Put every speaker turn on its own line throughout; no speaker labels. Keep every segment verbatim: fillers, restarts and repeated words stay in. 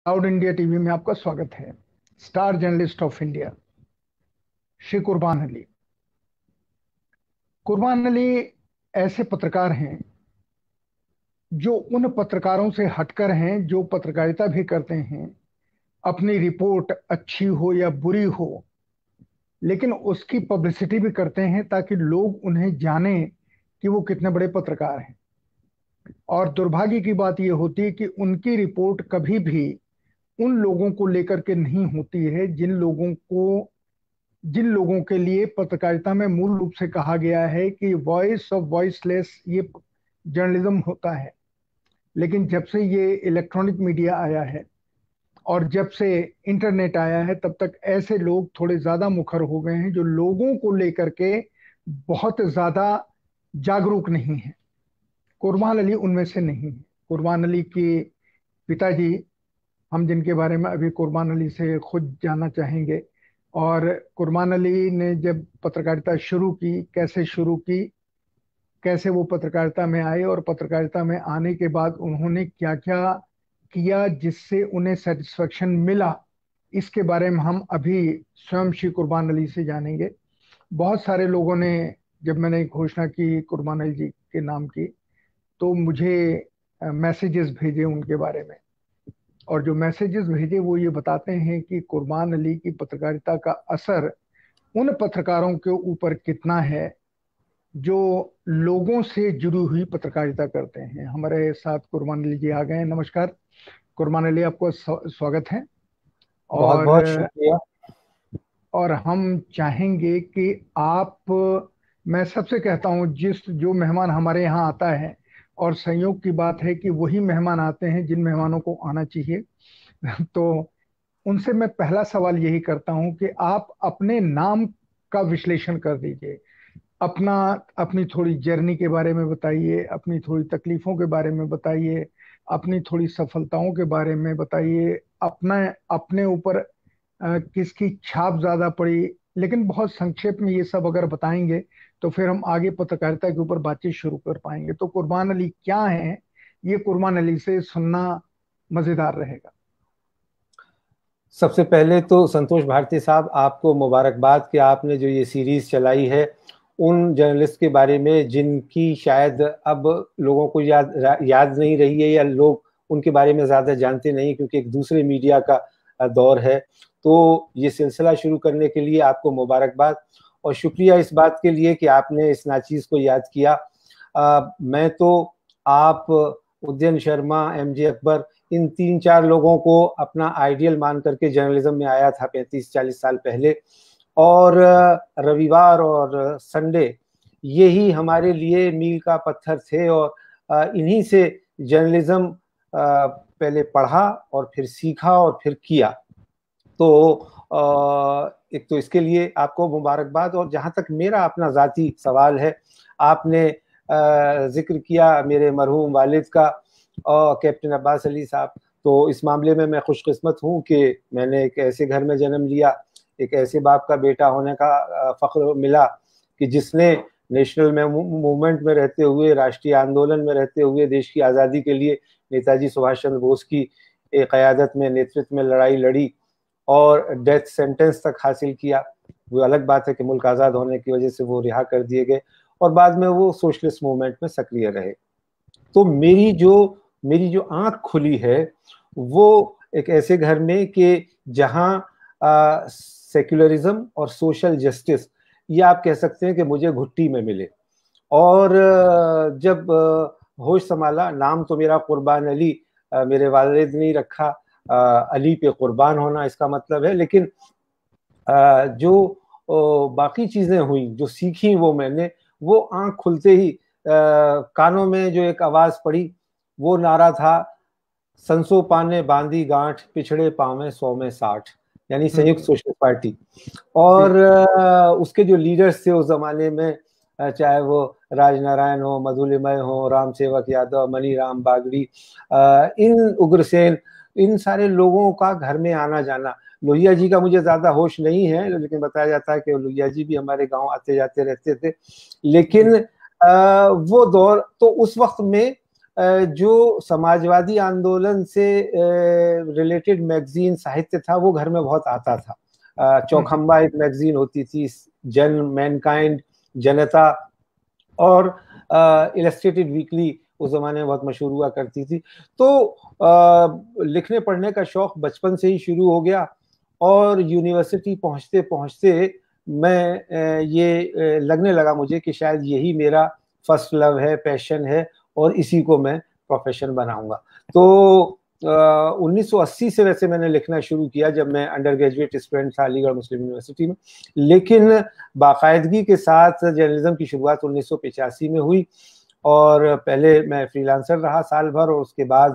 Cloud India TV में आपका स्वागत है। Star journalist of India Shri Kurban Ali. कुर्बान अली ऐसे पत्रकार हैं जो उन पत्रकारों से हटकर हैं जो पत्रकारिता भी करते हैं, अपनी रिपोर्ट अच्छी हो या बुरी हो लेकिन उसकी पब्लिसिटी भी करते हैं ताकि लोग उन्हें जाने कि वो कितने बड़े पत्रकार हैं। और दुर्भाग्य की बात यह होती है कि उनकी रिपोर्ट कभी भी उन लोगों को लेकर के नहीं होती है जिन लोगों को जिन लोगों के लिए पत्रकारिता में मूल रूप से कहा गया है कि वॉइस ऑफ वॉइसलेस ये जर्नलिज्म होता है। लेकिन जब से ये इलेक्ट्रॉनिक मीडिया आया है और जब से इंटरनेट आया है तब तक ऐसे लोग थोड़े ज्यादा मुखर हो गए हैं जो लोगों को लेकर के बहुत ज्यादा जागरूक नहीं है। कुर्बान अली उनमें से नहीं है। कुर्बान अली के पिताजी, हम जिनके बारे में अभी कुर्बान अली से खुद जानना चाहेंगे। और कुर्बान अली ने जब पत्रकारिता शुरू की, कैसे शुरू की, कैसे वो पत्रकारिता में आए और पत्रकारिता में आने के बाद उन्होंने क्या क्या किया जिससे उन्हें सेटिस्फेक्शन मिला, इसके बारे में हम अभी स्वयं श्री कुर्बान अली से जानेंगे। बहुत सारे लोगों ने, जब मैंने घोषणा की कुर्बान अली जी के नाम की, तो मुझे मैसेजेस भेजे उनके बारे में। और जो मैसेजेस भेजे वो ये बताते हैं कि कुर्बान अली की पत्रकारिता का असर उन पत्रकारों के ऊपर कितना है जो लोगों से जुड़ी हुई पत्रकारिता करते हैं। हमारे साथ कुर्बान अली जी आ गए हैं। नमस्कार कुर्बान अली, आपको स्वागत है।
बहुत बहुत
और
शुक्रिया।
और हम चाहेंगे कि आप, मैं सबसे कहता हूं जिस जो मेहमान हमारे यहाँ आता है, और संयोग की बात है कि वही मेहमान आते हैं जिन मेहमानों को आना चाहिए तो उनसे मैं पहला सवाल यही करता हूं कि आप अपने नाम का विश्लेषण कर दीजिए। अपना अपनी थोड़ी जर्नी के बारे में बताइए, अपनी थोड़ी तकलीफों के बारे में बताइए, अपनी थोड़ी सफलताओं के बारे में बताइए, अपना अपने ऊपर अ, किसकी छाप ज्यादा पड़ी। लेकिन बहुत संक्षेप में ये सब अगर बताएंगे तो फिर हम आगे पत्रकारिता के ऊपर बातचीत शुरू कर पाएंगे। तो कुर्बान अली क्या है, ये कुर्बान अली से सुनना मजेदार रहेगा।
सबसे पहले तो संतोष भारती साहब, आपको मुबारकबाद कि आपने जो ये सीरीज चलाई है उन जर्नलिस्ट के बारे में जिनकी शायद अब लोगों को याद याद नहीं रही है, या लोग उनके बारे में ज़्यादा जानते नहीं क्योंकि एक दूसरे मीडिया का दौर है। तो ये सिलसिला शुरू करने के लिए आपको मुबारकबाद और शुक्रिया इस बात के लिए कि आपने इस नाचीज़ को याद किया। आ, मैं तो आप, उदयन शर्मा, एम जे अकबर, इन तीन चार लोगों को अपना आइडियल मान करके जर्नलिज्म में आया था पैंतीस चालीस साल पहले। और रविवार और संडे यही हमारे लिए मील का पत्थर थे, और इन्हीं से जर्नलिज्म पहले पढ़ा और फिर सीखा और फिर किया। तो एक तो इसके लिए आपको मुबारकबाद। और जहाँ तक मेरा अपना ज़ाती सवाल है, आपने जिक्र किया मेरे मरहूम वालिद का और कैप्टन अब्बास अली साहब। तो इस मामले में मैं खुशकिस्मत हूँ कि मैंने एक ऐसे घर में जन्म लिया, एक ऐसे बाप का बेटा होने का फ़ख्र मिला कि जिसने नेशनल में मूवमेंट में रहते हुए, राष्ट्रीय आंदोलन में रहते हुए देश की आज़ादी के लिए नेताजी सुभाष चंद्र बोस की क़यादत में, नेतृत्व में लड़ाई लड़ी और डेथ सेंटेंस तक हासिल किया। वो अलग बात है कि मुल्क आज़ाद होने की वजह से वो रिहा कर दिए गए और बाद में वो सोशलिस्ट मूवमेंट में सक्रिय रहे। तो मेरी जो मेरी जो आंख खुली है वो एक ऐसे घर में कि जहां सेक्युलरिज्म और सोशल जस्टिस, ये आप कह सकते हैं कि मुझे घुट्टी में मिले। और जब होश संभाला, नाम तो मेरा कुर्बान अली, मेरे वालिद ने रखा, अली पे कुर्बान होना इसका मतलब है। लेकिन जो बाकी चीजें हुई, जो सीखी वो मैंने, वो आंख खुलते ही कानों में जो एक आवाज पड़ी वो नारा था, संसो पाने बांधी गांठ, पिछड़े पावे सौ में साठ, यानी संयुक्त सोशल पार्टी। और उसके जो लीडर्स थे उस जमाने में, चाहे वो राजनारायण हो, मधुलिमय हो, राम सेवक यादव, मनी राम बागड़ी, इन उग्रसेन, इन सारे लोगों का घर में आना जाना। लोहिया जी का मुझे ज्यादा होश नहीं है, लेकिन बताया जाता है कि लोहिया जी भी हमारे गांव आते जाते रहते थे। लेकिन आ, वो दौर, तो उस वक्त में जो समाजवादी आंदोलन से रिलेटेड मैगजीन साहित्य था वो घर में बहुत आता था। चौखंबा एक मैगजीन होती थी, जन, मैनकाइंड, जनता, और इलस्ट्रेटेड वीकली उस जमाने में बहुत मशहूर हुआ करती थी। तो आ, लिखने पढ़ने का शौक बचपन से ही शुरू हो गया, और यूनिवर्सिटी पहुंचते पहुंचते मैं ये लगने लगा मुझे कि शायद यही मेरा फर्स्ट लव है, पैशन है, और इसी को मैं प्रोफेशन बनाऊंगा। तो उन्नीस सौ अस्सी से वैसे मैंने लिखना शुरू किया, जब मैं अंडर ग्रेजुएट स्टूडेंट था अलीगढ़ मुस्लिम यूनिवर्सिटी में, लेकिन बाकायदगी के साथ जर्नलिज्म की शुरुआत उन्नीस सौ पचासी में हुई। और पहले मैं फ्रीलांसर रहा साल भर, और उसके बाद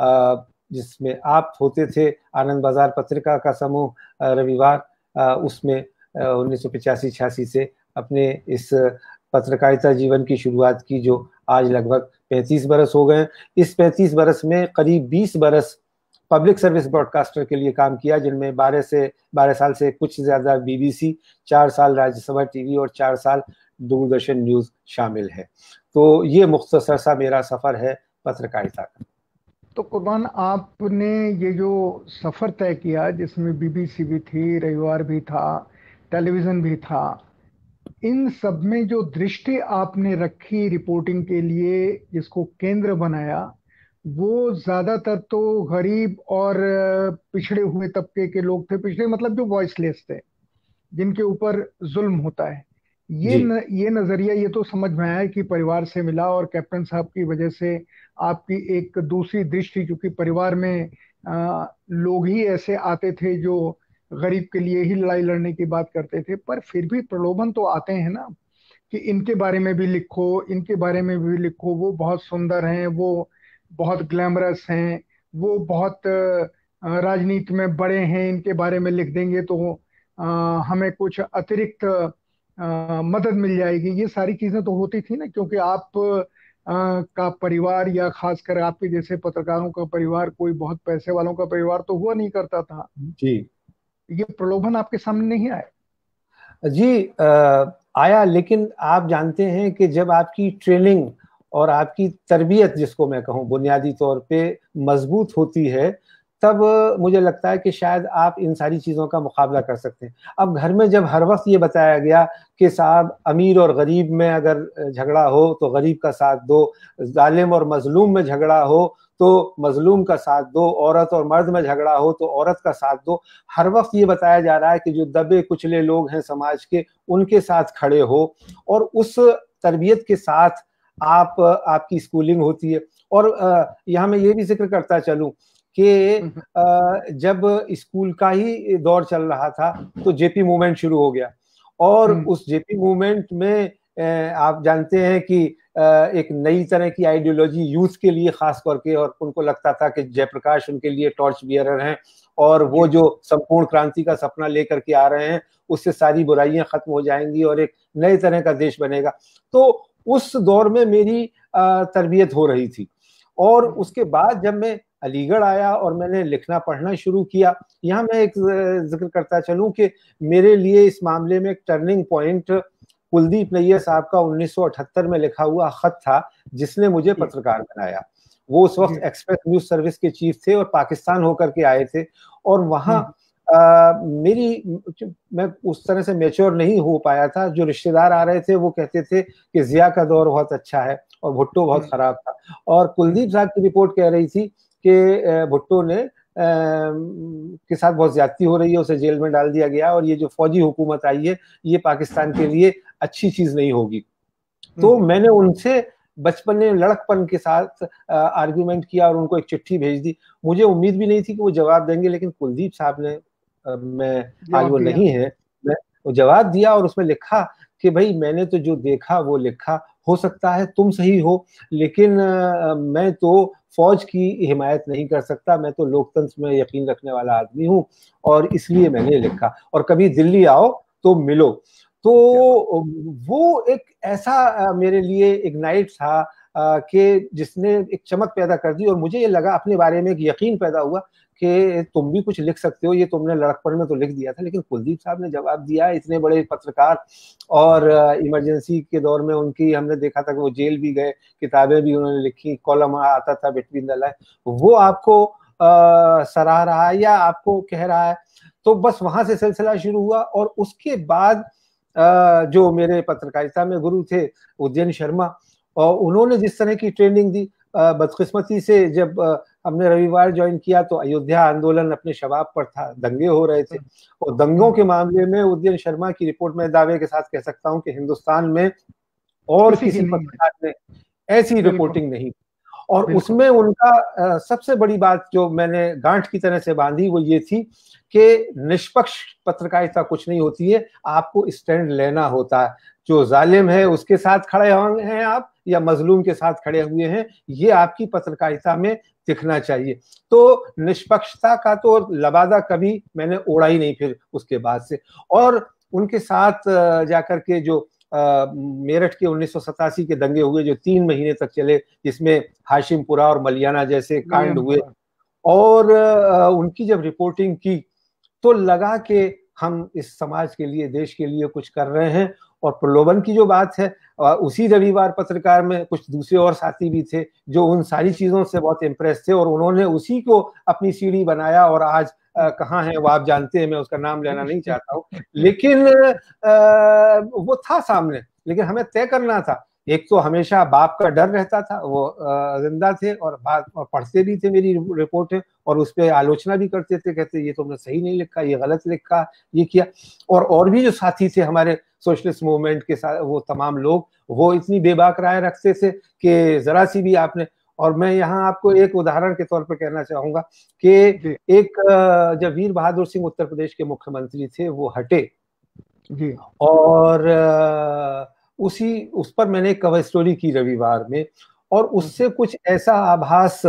जिसमें आप होते थे आनंद बाजार पत्रिका का समूह रविवार, उसमें उन्नीस सौ पचासी छियासी से अपने इस पत्रकारिता जीवन की शुरुआत की, जो आज लगभग पैंतीस बरस हो गए। इस पैंतीस बरस में करीब बीस बरस पब्लिक सर्विस ब्रॉडकास्टर के लिए काम किया, जिनमें बारह से बारह साल से कुछ ज्यादा बीबीसी, चार साल राज्यसभा टीवी और चार साल दूरदर्शन न्यूज शामिल है। तो ये मुख्तसर सा मेरा सफर है पत्रकारिता का।
तो कुर्बान, आपने ये जो सफर तय किया, जिसमें बीबीसी भी थी, रविवार भी था, टेलीविजन भी था, इन सब में जो दृष्टि आपने रखी रिपोर्टिंग के लिए, जिसको केंद्र बनाया, वो ज्यादातर तो गरीब और पिछड़े हुए तबके के लोग थे। पिछड़े मतलब जो वॉइसलेस थे, जिनके ऊपर जुल्म होता है। ये न, ये नजरिया ये तो समझ में आया कि परिवार से मिला, और कैप्टन साहब की वजह से आपकी एक दूसरी दृष्टि, क्योंकि परिवार में आ, लोग ही ऐसे आते थे जो गरीब के लिए ही लड़ाई लड़ने की बात करते थे। पर फिर भी प्रलोभन तो आते हैं ना, कि इनके बारे में भी लिखो, इनके बारे में भी लिखो, वो बहुत सुंदर हैं, वो बहुत ग्लैमरस हैं, वो बहुत राजनीति में बड़े हैं, इनके बारे में लिख देंगे तो आ, हमें कुछ अतिरिक्त आ, मदद मिल जाएगी। ये सारी चीजें तो होती थी ना, क्योंकि आप आ, का परिवार, या खासकर आपके जैसे पत्रकारों का परिवार, कोई बहुत पैसे वालों का परिवार तो हुआ नहीं करता था
जी।
ये प्रलोभन आपके सामने नहीं आया?
जी आ, आया, लेकिन आप जानते हैं कि जब आपकी ट्रेनिंग और आपकी तरबियत, जिसको मैं कहूँ, बुनियादी तौर पे मजबूत होती है, तब मुझे लगता है कि शायद आप इन सारी चीज़ों का मुकाबला कर सकते हैं। अब घर में जब हर वक्त ये बताया गया कि साहब अमीर और गरीब में अगर झगड़ा हो तो गरीब का साथ दो, जालिम और मजलूम में झगड़ा हो तो मजलूम का साथ दो, औरत और मर्द में झगड़ा हो तो औरत का साथ दो, हर वक्त ये बताया जा रहा है कि जो दबे कुचले लोग हैं समाज के, उनके साथ खड़े हो। और उस तरबियत के साथ आप आपकी स्कूलिंग होती है। और यहाँ मैं ये भी जिक्र करता चलूं कि जब स्कूल का ही दौर चल रहा था तो जेपी मूवमेंट शुरू हो गया, और उस जेपी मूवमेंट में आप जानते हैं कि एक नई तरह की आइडियोलॉजी यूथ के लिए खास करके, और उनको लगता था कि जयप्रकाश उनके लिए टॉर्च बियरर हैं, और वो जो संपूर्ण क्रांति का सपना लेकर के आ रहे हैं, उससे सारी बुराइयां खत्म हो जाएंगी और एक नए तरह का देश बनेगा। तो उस दौर में मेरी तरबियत हो रही थी। और उसके बाद जब मैं अलीगढ़ आया और मैंने लिखना पढ़ना शुरू किया, यहाँ मैं एक जिक्र करता चलूं कि मेरे लिए इस मामले में एक टर्निंग पॉइंट कुलदीप नैयर साहब का उन्नीस सौ अठहत्तर में लिखा हुआ खत था, जिसने मुझे पत्रकार बनाया। वो उस वक्त एक्सप्रेस न्यूज सर्विस के चीफ थे और पाकिस्तान होकर के आए थे, और वहाँ आ, मेरी मैं उस तरह से मैच्योर नहीं हो पाया था। जो रिश्तेदार आ रहे थे वो कहते थे कि जिया का दौर बहुत अच्छा है और भुट्टो बहुत खराब था, और कुलदीप साहब की रिपोर्ट कह रही थी कि भुट्टो ने आ, के साथ बहुत ज्यादती हो रही है, उसे जेल में डाल दिया गया, और ये जो फौजी हुकूमत आई है ये पाकिस्तान के लिए अच्छी चीज नहीं होगी। तो मैंने उनसे बचपन में लड़कपन के साथ आर्ग्यूमेंट किया और उनको एक चिट्ठी भेज दी। मुझे उम्मीद भी नहीं थी कि वो जवाब देंगे, लेकिन कुलदीप साहब ने, मैं आज वो नहीं है, मैं वो जवाब दिया और उसमें लिखा कि भाई मैंने तो जो देखा वो लिखा, हो सकता है तुम सही हो, लेकिन आ, मैं तो फौज की हिमायत नहीं कर सकता, मैं तो लोकतंत्र में यकीन रखने वाला आदमी हूँ, और इसलिए मैंने लिखा, और कभी दिल्ली आओ तो मिलो। तो वो एक ऐसा मेरे लिए इग्नाइट था, कि जिसने एक चमक पैदा कर दी और मुझे ये लगा अपने बारे में एक यकीन पैदा हुआ कि तुम भी कुछ लिख सकते हो। ये तुमने लड़कपन में तो लिख दिया था, लेकिन कुलदीप साहब ने जवाब दिया। इतने बड़े पत्रकार, और इमरजेंसी के दौर में उनकी हमने देखा था कि वो जेल भी गए, किताबें भी उन्होंने लिखी, कॉलम आता था बिटवीन द लाइन, वो आपको आ, सराह रहा है या आपको कह रहा है। तो बस वहां से सिलसिला शुरू हुआ। और उसके बाद आ, जो मेरे पत्रकारिता में गुरु थे उदयन शर्मा, और उन्होंने जिस तरह की ट्रेनिंग दी, बदकिस्मती से जब आ, हमने रविवार ज्वाइन किया तो अयोध्या आंदोलन अपने शबाब पर था, दंगे हो रहे थे, और दंगों के मामले में उदयन शर्मा की रिपोर्ट में दावे के साथ कह सकता हूं कि हिंदुस्तान में और
किसी
किसी पत्रकार ने ऐसी रिपोर्टिंग नहीं। और उसमें उनका आ, सबसे बड़ी बात जो मैंने गांठ की तरह से बांधी वो ये थी कि निष्पक्ष पत्रकारिता कुछ नहीं होती है, आपको स्टैंड लेना होता है। जो जालिम है उसके साथ खड़े हुए हैं आप, या मजलूम के साथ खड़े हुए हैं, ये आपकी पत्रकारिता में दिखना चाहिए। तो निष्पक्षता का तो लबादा कभी मैंने ओढ़ा ही नहीं फिर उसके बाद से। और उनके साथ जाकर के जो Uh, मेरठ के उन्नीस सौ सतासी के दंगे हुए जो तीन महीने तक चले, जिसमें हाशिमपुरा और मलियाना जैसे कांड हुए, और uh, उनकी जब रिपोर्टिंग की तो लगा कि हम इस समाज के लिए, देश के लिए कुछ कर रहे हैं। और प्रलोभन की जो बात है, uh, उसी रविवार पत्रकार में कुछ दूसरे और साथी भी थे जो उन सारी चीजों से बहुत इम्प्रेस थे, और उन्होंने उसी को अपनी सीढ़ी बनाया। और आज Uh, कहाँ है वो आप जानते हैं, मैं उसका नाम लेना नहीं चाहता हूँ, लेकिन uh, वो था सामने, लेकिन हमें तय करना था। एक तो हमेशा बाप का डर रहता था, वो uh, जिंदा थे और बात और पढ़ते भी थे मेरी रिपोर्टें, और उस पर आलोचना भी करते थे, कहते ये तुमने सही नहीं लिखा, ये गलत लिखा, ये किया। और और भी जो साथी थे हमारे सोशलिस्ट मूवमेंट के साथ, वो तमाम लोग वो इतनी बेबाक राय रखते थे कि जरा सी भी आपने। और मैं यहाँ आपको एक उदाहरण के तौर पर कहना चाहूंगा कि एक जब वीर बहादुर सिंह उत्तर प्रदेश के मुख्यमंत्री थे, वो हटे
जी,
और उसी उस पर मैंने एक कवर स्टोरी की रविवार में, और उससे कुछ ऐसा आभास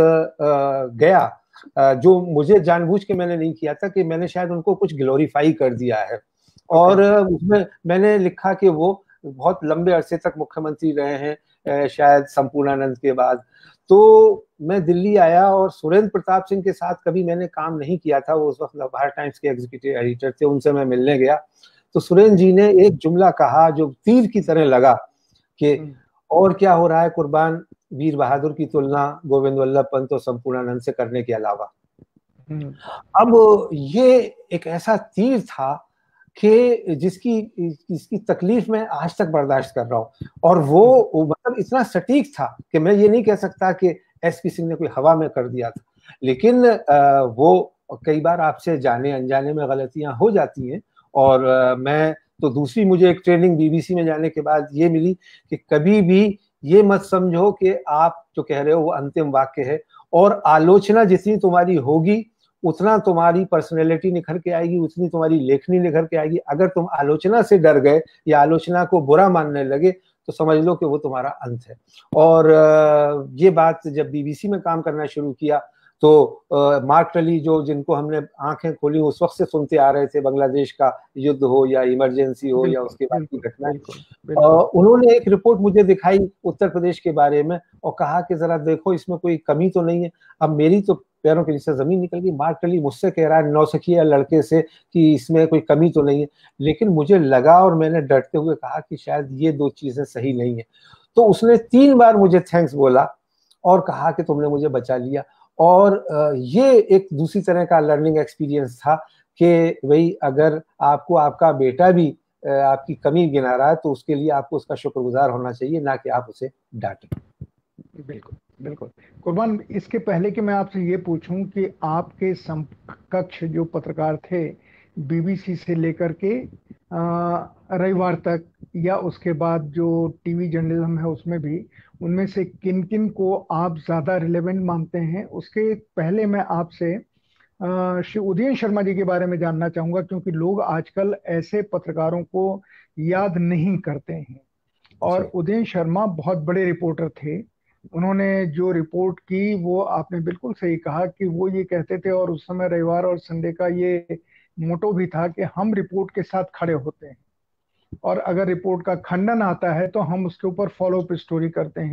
गया जो मुझे जानबूझ के मैंने नहीं किया था, कि मैंने शायद उनको कुछ ग्लोरीफाई कर दिया है। और उसमें मैंने लिखा कि वो बहुत लंबे अरसे तक मुख्यमंत्री रहे हैं, शायद संपूर्णानंद के बाद। तो मैं दिल्ली आया और सुरेंद्र प्रताप सिंह के साथ कभी मैंने काम नहीं किया था, वो उस वक्त नवभारत टाइम्स के एग्जीक्यूटिव एडिटर थे, उनसे मैं मिलने गया। तो सुरेंद्र जी ने एक जुमला कहा जो तीर की तरह लगा कि और क्या हो रहा है कुर्बान, वीर बहादुर की तुलना गोविंद वल्लभ पंत और संपूर्णानंद से करने के अलावा। अब ये एक ऐसा तीर था कि जिसकी इसकी तकलीफ मैं आज तक बर्दाश्त कर रहा हूँ। और वो मतलब इतना सटीक था कि मैं ये नहीं कह सकता कि एसपी सिंह ने कोई हवा में कर दिया था, लेकिन वो कई बार आपसे जाने अनजाने में गलतियां हो जाती हैं। और मैं तो दूसरी मुझे एक ट्रेनिंग बीबीसी में जाने के बाद ये मिली कि कभी भी ये मत समझो कि आप जो कह रहे हो वो अंतिम वाक्य है, और आलोचना जितनी तुम्हारी होगी उतना तुम्हारी पर्सनैलिटी निखर के आएगी, उतनी तुम्हारी लेखनी निखर के आएगी। अगर तुम आलोचना से डर गए या आलोचना को बुरा मानने लगे तो समझ लो कि वो तुम्हारा अंत है। और ये बात जब बीबीसी में काम करना शुरू किया तो मार्क टली, जो जिनको हमने आंखें खोली उस वक्त से सुनते आ रहे थे, बांग्लादेश का युद्ध हो या इमरजेंसी हो या उसके बाद की घटनाएं, उन्होंने एक रिपोर्ट मुझे दिखाई उत्तर प्रदेश के बारे में और कहा कि जरा देखो इसमें कोई कमी तो नहीं है। अब मेरी तो पैरों के नीचे जमीन निकल गई। मार्क टली मुझसे कह रहा है नौसिखिया लड़के से कि इसमें कोई कमी तो नहीं है, लेकिन मुझे लगा और मैंने डरते हुए कहा कि शायद ये दो चीजें सही नहीं है। तो उसने तीन बार मुझे थैंक्स बोला और कहा कि तुमने मुझे बचा लिया। और ये एक दूसरी तरह का लर्निंग एक्सपीरियंस था कि भाई अगर आपको आपका बेटा भी आपकी कमी गिना रहा है तो उसके लिए आपको उसका शुक्रगुजार होना चाहिए, ना कि आप उसे डांटें।
बिल्कुल बिल्कुल। कुर्बान, इसके पहले कि मैं आपसे ये पूछूं कि आपके समकक्ष जो पत्रकार थे बीबीसी से लेकर के रविवार तक या उसके बाद जो टीवी जर्नलिज्म है उसमें भी, उनमें से किन किन को आप ज़्यादा रिलेवेंट मानते हैं, उसके पहले मैं आपसे श्री उदयन शर्मा जी के बारे में जानना चाहूँगा, क्योंकि लोग आजकल ऐसे पत्रकारों को याद नहीं करते हैं। और उदयन शर्मा बहुत बड़े रिपोर्टर थे। उन्होंने जो रिपोर्ट की वो आपने बिल्कुल सही कहा कि वो ये कहते थे, और उस समय रविवार और संडे का ये मोटो भी था कि हम रिपोर्ट के साथ खड़े होते हैं, और अगर रिपोर्ट का खंडन आता है तो हम उसके ऊपर फॉलो अप स्टोरी करते हैं।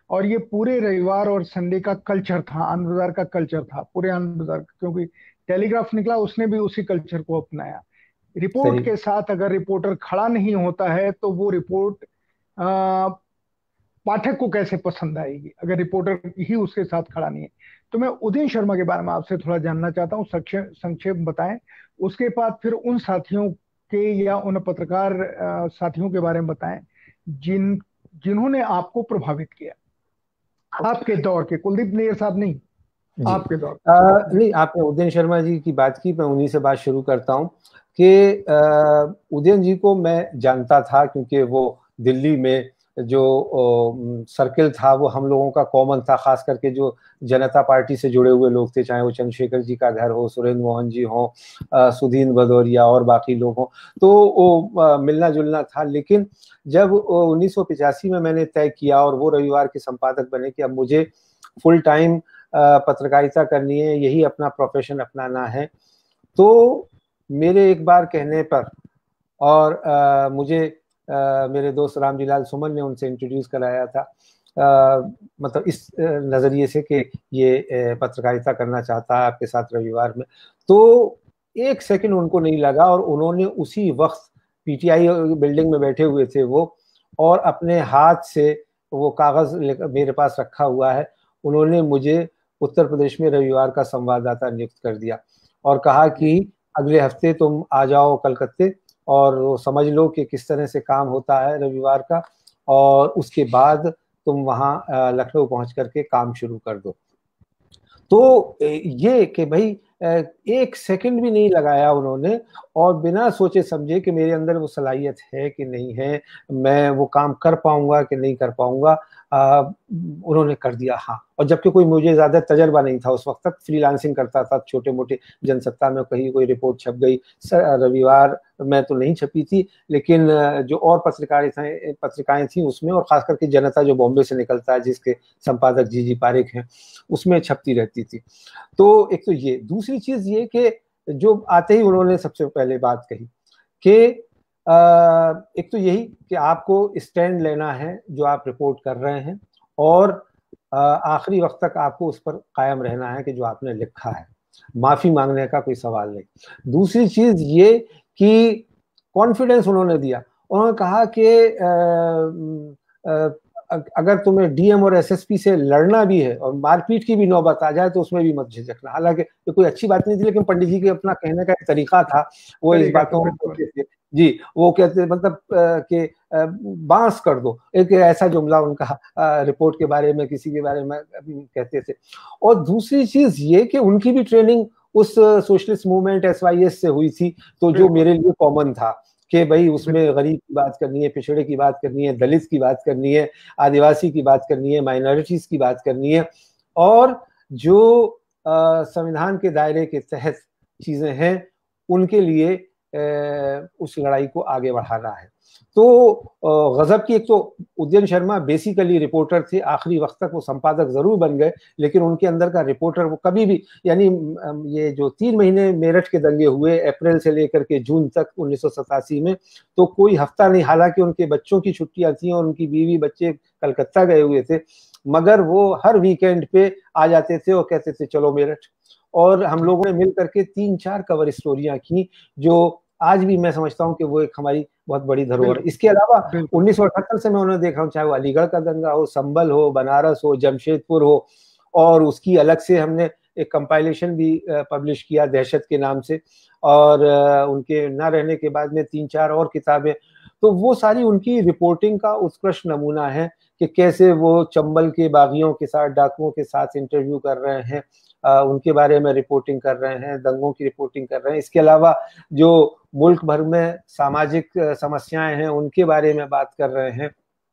और ये पूरे रविवार और संडे का कल्चर था, आनंद बाजार का कल्चर था, पूरे आनंद बाजार का, क्योंकि टेलीग्राफ निकला उसने भी उसी कल्चर को अपनाया। रिपोर्ट
सही।
के साथ अगर रिपोर्टर खड़ा नहीं होता है तो वो रिपोर्ट आ, पाठक को कैसे पसंद आएगी अगर रिपोर्टर ही उसके साथ खड़ा नहीं है। तो मैं उदय शर्मा के बारे में आपसे थोड़ा जानना चाहता हूँ, संक्षेप संक्षेप बताएं। उसके बाद फिर उन साथियों के या उन पत्रकार अ, साथियों के बारे में बताएं जिन जिन्होंने आपको प्रभावित किया आपके दौर के, कुलदीप नैयर साहब नहीं,
जी।
आपके दौर।
आ, नहीं, आपने उदयन शर्मा जी की बात की, मैं उन्हीं से बात शुरू करता हूँ कि उदयन जी को मैं जानता था क्योंकि वो दिल्ली में जो सर्किल था वो हम लोगों का कॉमन था, खास करके जो जनता पार्टी से जुड़े हुए लोग थे, चाहे वो चंद्रशेखर जी का घर हो, सुरेंद्र मोहन जी हो, सुधीन भदौरिया और बाकी लोग हों, तो वो मिलना जुलना था। लेकिन जब उन्नीस सौ पिचासी में मैंने तय किया और वो रविवार के संपादक बने कि अब मुझे फुल टाइम पत्रकारिता करनी है, यही अपना प्रोफेशन अपनाना है, तो मेरे एक बार कहने पर और आ, मुझे आ, मेरे दोस्त रामजीलाल सुमन ने उनसे इंट्रोड्यूस कराया था, आ, मतलब इस नज़रिए से कि ये पत्रकारिता करना चाहता है आपके साथ रविवार में। तो एक सेकंड उनको नहीं लगा और उन्होंने उसी वक्त, पीटीआई बिल्डिंग में बैठे हुए थे वो, और अपने हाथ से वो कागज मेरे पास रखा हुआ है, उन्होंने मुझे उत्तर प्रदेश में रविवार का संवाददाता नियुक्त कर दिया और कहा कि अगले हफ्ते तुम आ जाओ कलकत्ते और समझ लो कि किस तरह से काम होता है रविवार का, और उसके बाद तुम वहां लखनऊ पहुंच करके काम शुरू कर दो। तो ये कि भाई एक सेकंड भी नहीं लगाया उन्होंने, और बिना सोचे समझे कि मेरे अंदर वो सलाहियत है कि नहीं है, मैं वो काम कर पाऊंगा कि नहीं कर पाऊंगा, आ, उन्होंने कर दिया हाँ। और जबकि कोई मुझे ज्यादा तजर्बा नहीं था, उस वक्त तक फ्रीलांसिंग करता था, छोटे मोटे जनसत्ता में कहीं कोई रिपोर्ट छप गई, रविवार में तो नहीं छपी थी, लेकिन जो और पत्रकारिताएं पत्रिकाएं थी उसमें, और खास करके जनता जो बॉम्बे से निकलता है जिसके संपादक जी जी पारेख हैं, उसमें छपती रहती थी। तो एक तो ये, दूसरी चीज ये कि जो आते ही उन्होंने सबसे पहले बात कही कि एक तो यही कि आपको स्टैंड लेना है जो आप रिपोर्ट कर रहे हैं, और आखिरी वक्त तक आपको उस पर कायम रहना है कि जो आपने लिखा है, माफी मांगने का कोई सवाल नहीं। दूसरी चीज ये कि कॉन्फिडेंस उन्होंने दिया, उन्होंने कहा कि अगर तुम्हें डीएम और एसएसपी से लड़ना भी है और मारपीट की भी नौबत आ जाए तो उसमें भी मत झिझकना। हालांकि ये कोई अच्छी बात नहीं थी, लेकिन पंडित जी के अपना कहने का एक तरीका था, वो इस बातों को जी वो कहते मतलब कि बांस कर दो, एक ऐसा जुमला उनका रिपोर्ट के बारे में किसी के बारे में कहते थे। और दूसरी चीज ये कि उनकी भी ट्रेनिंग उस सोशलिस्ट मूवमेंट एसवाईएस से हुई थी, तो जो मेरे लिए कॉमन था कि भाई उसमें गरीब की बात करनी है, पिछड़े की बात करनी है, दलित की बात करनी है, आदिवासी की बात करनी है, माइनॉरिटीज की बात करनी है, और जो संविधान के दायरे के तहत चीजें हैं उनके लिए आ, उस लड़ाई को आगे बढ़ाना है। तो गजब की, एक तो उदयन शर्मा बेसिकली रिपोर्टर थे, आखिरी वक्त तक वो संपादक जरूर बन गए, लेकिन उनके अंदर का रिपोर्टर वो कभी भी, यानी ये जो तीन महीने मेरठ के दंगे हुए अप्रैल से लेकर के जून तक उन्नीस सौ सतासी में, तो कोई हफ्ता नहीं, हालांकि उनके बच्चों की छुट्टियां थी और उनकी बीवी बच्चे कलकत्ता गए हुए थे, मगर वो हर वीकेंड पे आ जाते थे और कहते थे चलो मेरठ। और हम लोगों ने मिल करके तीन चार कवर स्टोरियां की, जो आज भी मैं समझता हूं कि वो एक हमारी बहुत बड़ी धरोहर। इसके अलावा उन्नीस सौ अठहत्तर से मैं उन्हें देख रहा हूँ, चाहे वो अलीगढ़ का दंगा हो, संभल हो, बनारस हो, जमशेदपुर हो, और उसकी अलग से हमने एक कंपाइलेशन भी पब्लिश किया दहशत के नाम से, और उनके ना रहने के बाद में तीन चार और किताबें। तो वो सारी उनकी रिपोर्टिंग का उत्कृष्ट नमूना है कि कैसे वो चंबल के बागियों के साथ, डाकुओं के साथ इंटरव्यू कर रहे हैं, आ, उनके बारे में रिपोर्टिंग कर रहे हैं, दंगों की रिपोर्टिंग कर रहे हैं। इसके अलावा जो मुल्क भर में सामाजिक समस्याएं हैं उनके बारे में बात कर रहे हैं,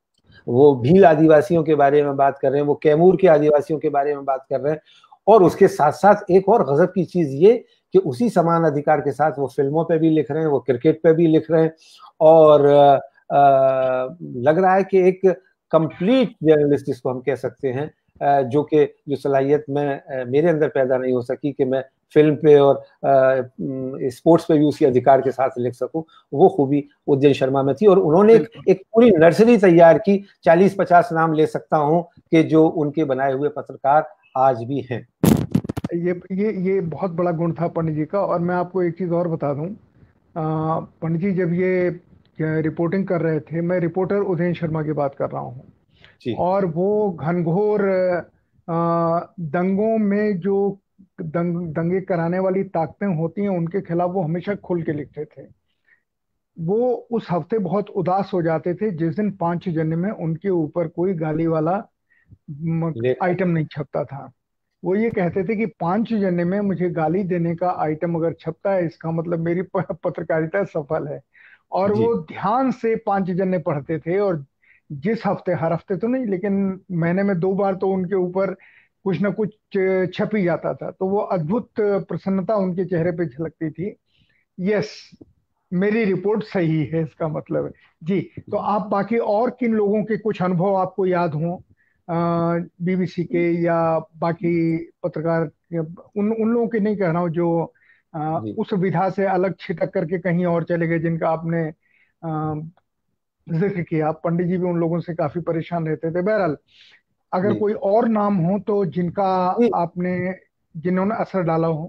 वो भील आदिवासियों के बारे में बात कर रहे हैं, वो कैमूर के आदिवासियों के बारे में बात कर रहे हैं। और उसके साथ साथ एक और गजब की चीज ये कि उसी समान अधिकार के साथ वो फिल्मों पे भी लिख रहे हैं, वो क्रिकेट पे भी लिख रहे हैं, और आ, लग रहा है कि एक कंप्लीट जर्नलिस्ट जिसको हम कह सकते हैं, जो कि जो सलाहियत में मेरे अंदर पैदा नहीं हो सकी कि मैं फिल्म पे और स्पोर्ट्स पे भी उसी अधिकार के साथ लिख सकूं, वो खूबी उदयन शर्मा में थी। और उन्होंने एक, एक पूरी नर्सरी तैयार की, चालीस पचास नाम ले सकता हूं कि जो उनके बनाए हुए पत्रकार आज भी हैं।
ये ये ये बहुत बड़ा गुण था पंडित जी का। और मैं आपको एक चीज और बता दूं, पंडित जी जब ये रिपोर्टिंग कर रहे थे, मैं रिपोर्टर उदयन शर्मा की बात कर रहा हूँ, और वो घनघोर दंगों में जो दंग, दंगे कराने वाली ताकतें होती हैं उनके खिलाफ वो हमेशा खुल के लिखते थे। वो उस हफ्ते बहुत उदास हो जाते थे जिस दिन पांच जन्म में उनके ऊपर कोई गाली वाला आइटम नहीं छपता था। वो ये कहते थे कि पांच जन्म में मुझे गाली देने का आइटम अगर छपता है, इसका मतलब मेरी पत्रकारिता सफल है। और वो ध्यान से पांच जन्म पढ़ते थे, और जिस हफ्ते, हर हफ्ते तो नहीं लेकिन महीने में दो बार तो उनके ऊपर कुछ ना कुछ छप ही जाता था, तो वो अद्भुत प्रसन्नता उनके चेहरे पे झलकती थी। यस, मेरी रिपोर्ट सही है, इसका मतलब है जी। तो आप बाकी और किन लोगों के कुछ अनुभव आपको याद हो बीबीसी के या बाकी पत्रकार, उन उन लोगों के नहीं कह रहा हूँ जो आ, उस विधा से अलग छिटक करके कहीं और चले गए, जिनका आपने आ, जिक्र किया। पंडित जी भी उन लोगों से काफी परेशान रहते थे। बहरहाल, अगर कोई और नाम हो तो जिनका आपने, जिन्होंने असर डाला हो।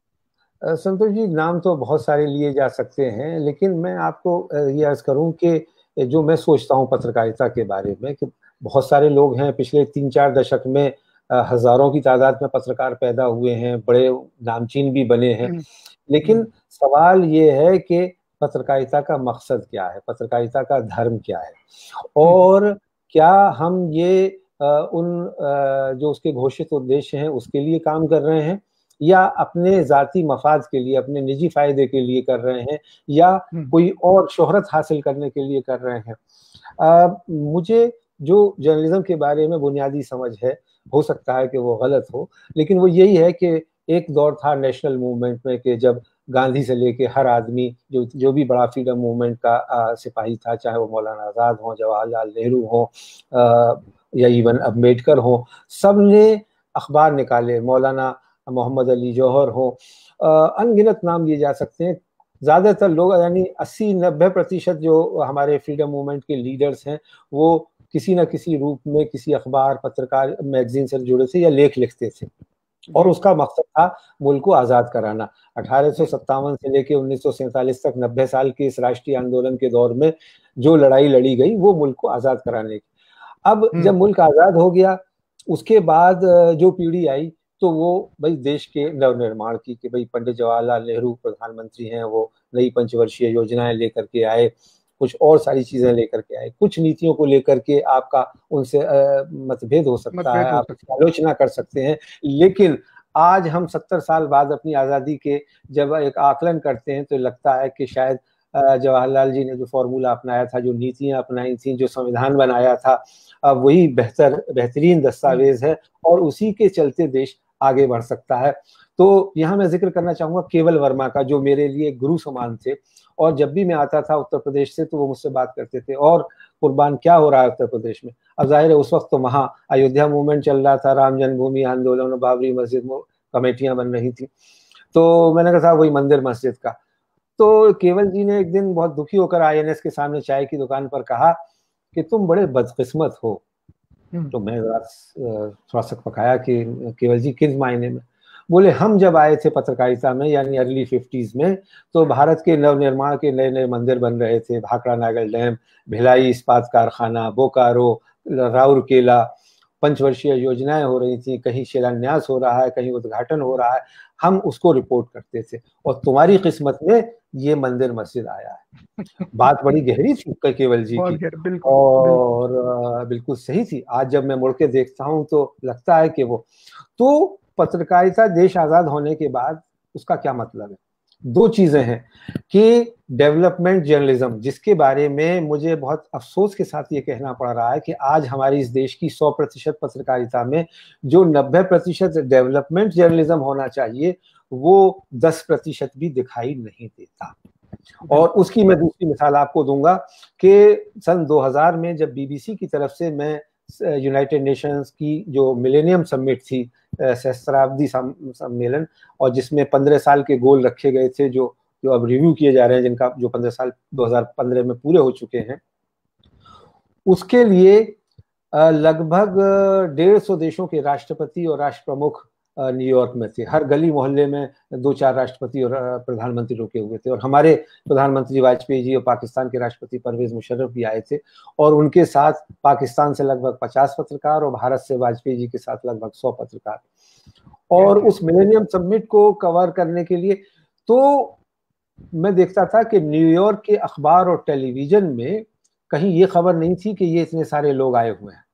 संतोष जी, नाम तो बहुत सारे लिए जा सकते हैं, लेकिन मैं आपको ये अर्ज करूं कि जो मैं सोचता हूं पत्रकारिता के बारे में, कि बहुत सारे लोग हैं, पिछले तीन चार दशक में हजारों की तादाद में पत्रकार पैदा हुए हैं, बड़े नामचीन भी बने हैं, लेकिन सवाल ये है कि पत्रकारिता का मकसद क्या है, पत्रकारिता का धर्म क्या है, और क्या हम ये उन जो उसके घोषित उद्देश्य हैं उसके लिए काम कर रहे हैं, या अपने जाती मफाद के लिए, अपने निजी फायदे के लिए कर रहे हैं, या कोई और शोहरत हासिल करने के लिए कर रहे हैं। आ, मुझे जो जर्नलिज्म के बारे में बुनियादी समझ है, हो सकता है कि वो गलत हो, लेकिन वो यही है कि एक दौर था नेशनल मूवमेंट में कि जब गांधी से लेके हर आदमी, जो जो भी बड़ा फ्रीडम मूवमेंट का आ, सिपाही था, चाहे वो मौलाना आजाद हो, जवाहरलाल नेहरू हो, आ, या इवन अम्बेडकर हो, सब ने अखबार निकाले, मौलाना मोहम्मद अली जौहर हो, अनगिनत नाम लिए जा सकते हैं। ज्यादातर लोग, यानी अस्सी नब्बे प्रतिशत जो हमारे फ्रीडम मूवमेंट के लीडर्स हैं, वो किसी न किसी रूप में किसी अखबार, पत्रकार, मैगजीन से जुड़े थे या लेख लिखते थे, और उसका मकसद था मुल्क को आजाद कराना। अठारह सौ सत्तावन से लेकर उन्नीस सौ सैंतालीस तक, नब्बे साल के इस राष्ट्रीय आंदोलन के दौर में जो लड़ाई लड़ी गई वो मुल्क को आजाद कराने की। अब जब मुल्क आजाद हो गया, उसके बाद जो पीढ़ी आई तो वो भाई देश के नवनिर्माण की, कि भाई पंडित जवाहरलाल नेहरू प्रधानमंत्री हैं, वो नई पंचवर्षीय योजनाएं लेकर के आए, कुछ और सारी चीजें लेकर के आए, कुछ नीतियों को लेकर के आपका उनसे मतभेद हो सकता मतभेद है, आप उसकी आलोचना कर सकते हैं, लेकिन आज हम सत्तर साल बाद अपनी आजादी के जब एक आकलन करते हैं तो लगता है कि शायद जवाहरलाल जी ने जो फॉर्मूला अपनाया था, जो नीतियां अपनाई थी, जो संविधान बनाया था, वही बेहतर बेहतरीन दस्तावेज है, और उसी के चलते देश आगे बढ़ सकता है। तो यहाँ मैं जिक्र करना चाहूंगा केवल वर्मा का, जो मेरे लिए गुरु समान थे, और जब भी मैं आता था उत्तर प्रदेश से तो वो मुझसे बात करते थे, और कुर्बान क्या हो रहा है उत्तर प्रदेश में। अब जाहिर है उस वक्त तो वहाँ अयोध्या मूवमेंट चल रहा था, राम जन्मभूमि आंदोलन, बाबरी मस्जिद कमेटियां बन रही थी, तो मैंने कहा था वही मंदिर मस्जिद का। तो केवल जी ने एक दिन बहुत दुखी होकर आई एन एस के सामने चाय की दुकान पर कहा कि तुम बड़े बदकिस्मत हो। तो मैं थोड़ा सा पकाया कि केवल जी किस मायने में? बोले हम जब आए थे पत्रकारिता में, यानी अर्ली फिफ्टीज में, तो भारत के नवनिर्माण के नए नए मंदिर बन रहे थे, भाखड़ा नागल डैम, भिलाई इस्पात कारखाना, बोकारो, राउरकेला, पंचवर्षीय योजनाएं हो रही थी, कहीं शिलान्यास हो रहा है, कहीं उद्घाटन हो रहा है, हम उसको रिपोर्ट करते थे, और तुम्हारी किस्मत में ये मंदिर मस्जिद आया है। बात बड़ी गहरी थी केवल जी की, बिल्कुल, और बिल्कुल, बिल्कुल सही थी। आज जब मैं मुड़ के देखता हूं तो लगता है कि वो तो पत्रकारिता देश आजाद होने के बाद उसका क्या मतलब है। दो चीजें हैं कि डेवलपमेंट जर्नलिज्म, जिसके बारे में मुझे बहुत अफसोस के साथ ये कहना पड़ रहा है कि आज हमारी इस देश की सौ प्रतिशत पत्रकारिता में जो नब्बे प्रतिशत डेवलपमेंट जर्नलिज्म होना चाहिए, वो दस प्रतिशत भी दिखाई नहीं देता। और उसकी मैं दूसरी मिसाल आपको दूंगा कि सन दो हज़ार में जब बीबीसी की तरफ से मैं यूनाइटेड नेशंस की जो मिलेनियम समिट थी, सहस्त्राब्दी सम्मेलन, और जिसमें पंद्रह साल के गोल रखे गए थे जो जो अब रिव्यू किए जा रहे हैं, जिनका जो पंद्रह साल दो हज़ार पंद्रह में पूरे हो चुके हैं, उसके लिए लगभग डेढ़ सौ देशों के राष्ट्रपति और राष्ट्र प्रमुख न्यूयॉर्क में थे। हर गली मोहल्ले में दो चार राष्ट्रपति और प्रधानमंत्री रुके हुए थे, और हमारे प्रधानमंत्री वाजपेयी जी और पाकिस्तान के राष्ट्रपति परवेज मुशर्रफ भी आए थे, और उनके साथ पाकिस्तान से लगभग पचास पत्रकार और भारत से वाजपेयी जी के साथ लगभग सौ पत्रकार। और उस मिलेनियम समिट को कवर करने के लिए तो मैं देखता था कि न्यूयॉर्क के अखबार और टेलीविजन में कहीं ये खबर नहीं थी कि ये इतने सारे लोग आए हुए हैं,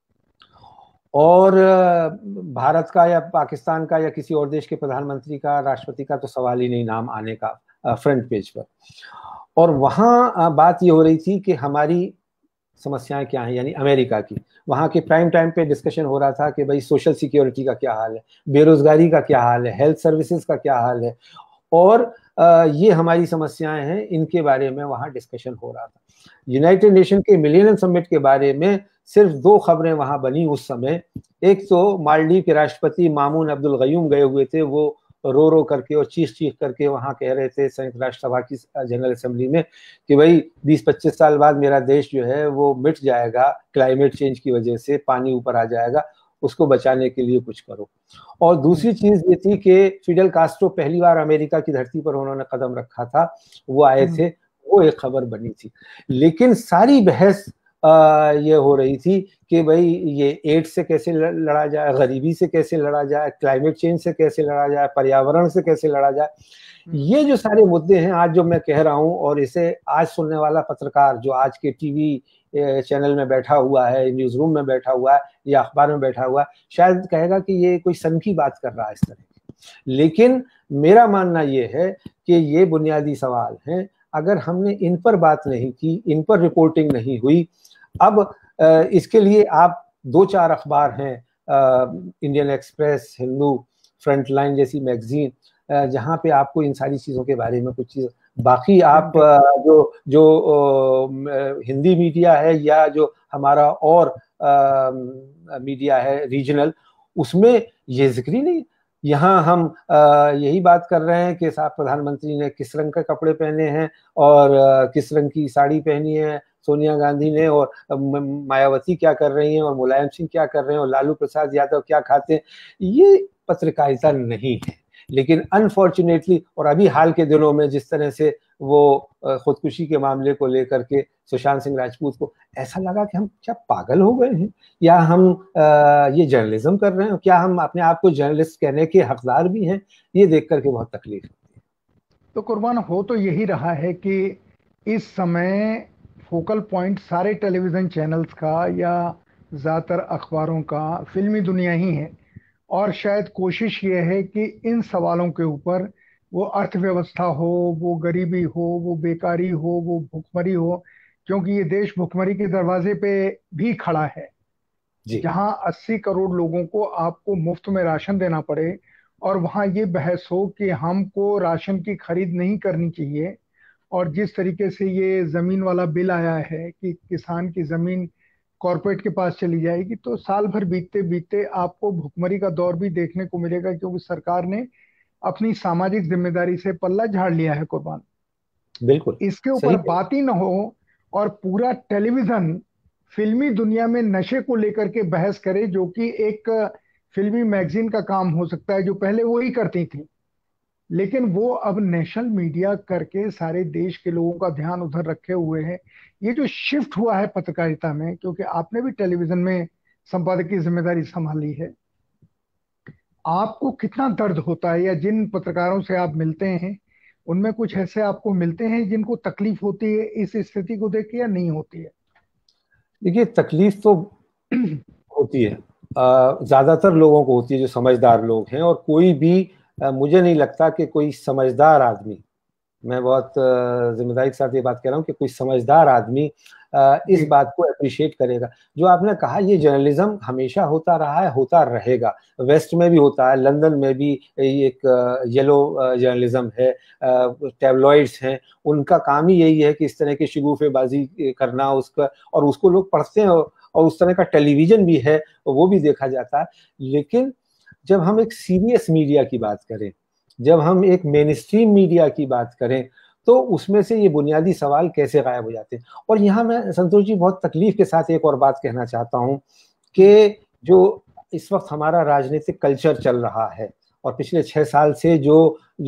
और भारत का या पाकिस्तान का या किसी और देश के प्रधानमंत्री का, राष्ट्रपति का तो सवाल ही नहीं नाम आने का फ्रंट पेज पर। और वहाँ बात ये हो रही थी कि हमारी समस्याएं क्या हैं, यानी अमेरिका की। वहाँ के प्राइम टाइम पे डिस्कशन हो रहा था कि भाई सोशल सिक्योरिटी का क्या हाल है, बेरोजगारी का क्या हाल है, हेल्थ सर्विसेज का क्या हाल है, और ये हमारी समस्याएं हैं, इनके बारे में वहाँ डिस्कशन हो रहा था। यूनाइटेड नेशन के मिलेनियम समिट के बारे में सिर्फ दो खबरें वहां बनी उस समय। एक तो मालदीव के राष्ट्रपति मामून अब्दुल गयूम गए हुए थे, वो रो रो करके और चीख चीख करके वहां कह रहे थे संयुक्त राष्ट्र सभा की जनरल असेंबली में कि भाई बीस पच्चीस साल बाद मेरा देश जो है वो मिट जाएगा, क्लाइमेट चेंज की वजह से पानी ऊपर आ जाएगा, उसको बचाने के लिए कुछ करो। और दूसरी चीज ये थी कि फिडेल कास्ट्रो पहली बार अमेरिका की धरती पर उन्होंने कदम रखा था, वो आए थे, वो एक खबर बनी थी। लेकिन सारी बहस आ, ये हो रही थी कि भाई ये एड्स से कैसे लड़ा जाए, गरीबी से कैसे लड़ा जाए, क्लाइमेट चेंज से कैसे लड़ा जाए, पर्यावरण से कैसे लड़ा जाए। ये जो सारे मुद्दे हैं आज जो मैं कह रहा हूँ, और इसे आज सुनने वाला पत्रकार जो आज के टीवी चैनल में बैठा हुआ है, न्यूज रूम में बैठा हुआ है या अखबार में बैठा हुआ है, शायद कहेगा कि ये कोई सन की बात कर रहा है इस तरह की। लेकिन मेरा मानना ये है कि ये बुनियादी सवाल हैं। अगर हमने इन पर बात नहीं की, इन पर रिपोर्टिंग नहीं हुई, अब इसके लिए आप दो चार अखबार हैं, इंडियन एक्सप्रेस, हिंदू, फ्रंटलाइन जैसी मैगजीन, जहां पे आपको इन सारी चीजों के बारे में कुछ चीज, बाकी आप जो जो हिंदी मीडिया है या जो हमारा और मीडिया है रीजनल, उसमें ये जिक्र ही नहीं। यहाँ हम आ, यही बात कर रहे हैं कि साहब प्रधानमंत्री ने किस रंग के कपड़े पहने हैं और आ, किस रंग की साड़ी पहनी है सोनिया गांधी ने, और मायावती क्या कर रही हैं, और मुलायम सिंह क्या कर रहे हैं, और लालू प्रसाद यादव क्या खाते हैं। ये पत्रकारिता नहीं है। लेकिन अनफॉर्चुनेटली, और अभी हाल के दिनों में जिस तरह से वो खुदकुशी के मामले को लेकर के सुशांत सिंह राजपूत को, ऐसा लगा कि हम क्या पागल हो गए हैं, या हम आ, ये जर्नलिज्म कर रहे हैं, क्या हम अपने आप को जर्नलिस्ट कहने के हकदार भी हैं। ये देख करके बहुत तकलीफ होती है।
तो कुर्बान, हो तो यही रहा है कि इस समय फोकल पॉइंट सारे टेलीविजन चैनल्स का या ज़्यादातर अखबारों का फिल्मी दुनिया ही है, और शायद कोशिश ये है कि इन सवालों के ऊपर, वो अर्थव्यवस्था हो, वो गरीबी हो, वो बेकारी हो, वो भुखमरी हो, क्योंकि ये देश भुखमरी के दरवाजे पे भी खड़ा है, जहां अस्सी करोड़ लोगों को आपको मुफ्त में राशन देना पड़े, और वहां ये बहस हो कि हमको राशन की खरीद नहीं करनी चाहिए। और जिस तरीके से ये जमीन वाला बिल आया है कि किसान की जमीन कॉर्पोरेट के पास चली जाएगी, तो साल भर बीतते बीतते आपको भुखमरी का दौर भी देखने को मिलेगा, क्योंकि सरकार ने अपनी सामाजिक जिम्मेदारी से पल्ला झाड़ लिया है कुर्बान।
बिल्कुल
इसके ऊपर बात ही न हो, और पूरा टेलीविजन फिल्मी दुनिया में नशे को लेकर के बहस करे, जो कि एक फिल्मी मैगजीन का काम हो सकता है, जो पहले वो ही करती थी। लेकिन वो अब नेशनल मीडिया करके सारे देश के लोगों का ध्यान उधर रखे हुए है। ये जो शिफ्ट हुआ है पत्रकारिता में, क्योंकि आपने भी टेलीविजन में संपादकीय जिम्मेदारी संभाली है, आपको कितना दर्द होता है, या जिन पत्रकारों से आप मिलते हैं उनमें कुछ ऐसे आपको मिलते हैं जिनको तकलीफ होती है इस स्थिति को देख के, या नहीं होती है?
देखिए, तकलीफ तो होती है, ज्यादातर लोगों को होती है जो समझदार लोग हैं, और कोई भी आ, मुझे नहीं लगता कि कोई समझदार आदमी, मैं बहुत जिम्मेदारी के साथ ये बात कह रहा हूँ कि कोई समझदार आदमी आ, इस बात को अप्रिशिएट करेगा। जो आपने कहा, ये जर्नलिज्म हमेशा होता रहा है, होता रहेगा। वेस्ट में भी होता है, लंदन में भी एक येलो जर्नलिज्म है, टैबलॉइड्स हैं, उनका काम ही यही है कि इस तरह की शगुफेबाजी करना उसका, और उसको लोग पढ़ते हैं और उस तरह का टेलीविजन भी है, वो भी देखा जाता है। लेकिन जब हम एक सीरियस मीडिया की बात करें, जब हम एक मेन स्ट्रीम मीडिया की बात करें, तो उसमें से ये बुनियादी सवाल कैसे गायब हो जाते हैं। और यहाँ मैं संतोष जी बहुत तकलीफ के साथ एक और बात कहना चाहता हूँ कि जो इस वक्त हमारा राजनीतिक कल्चर चल रहा है और पिछले छह साल से जो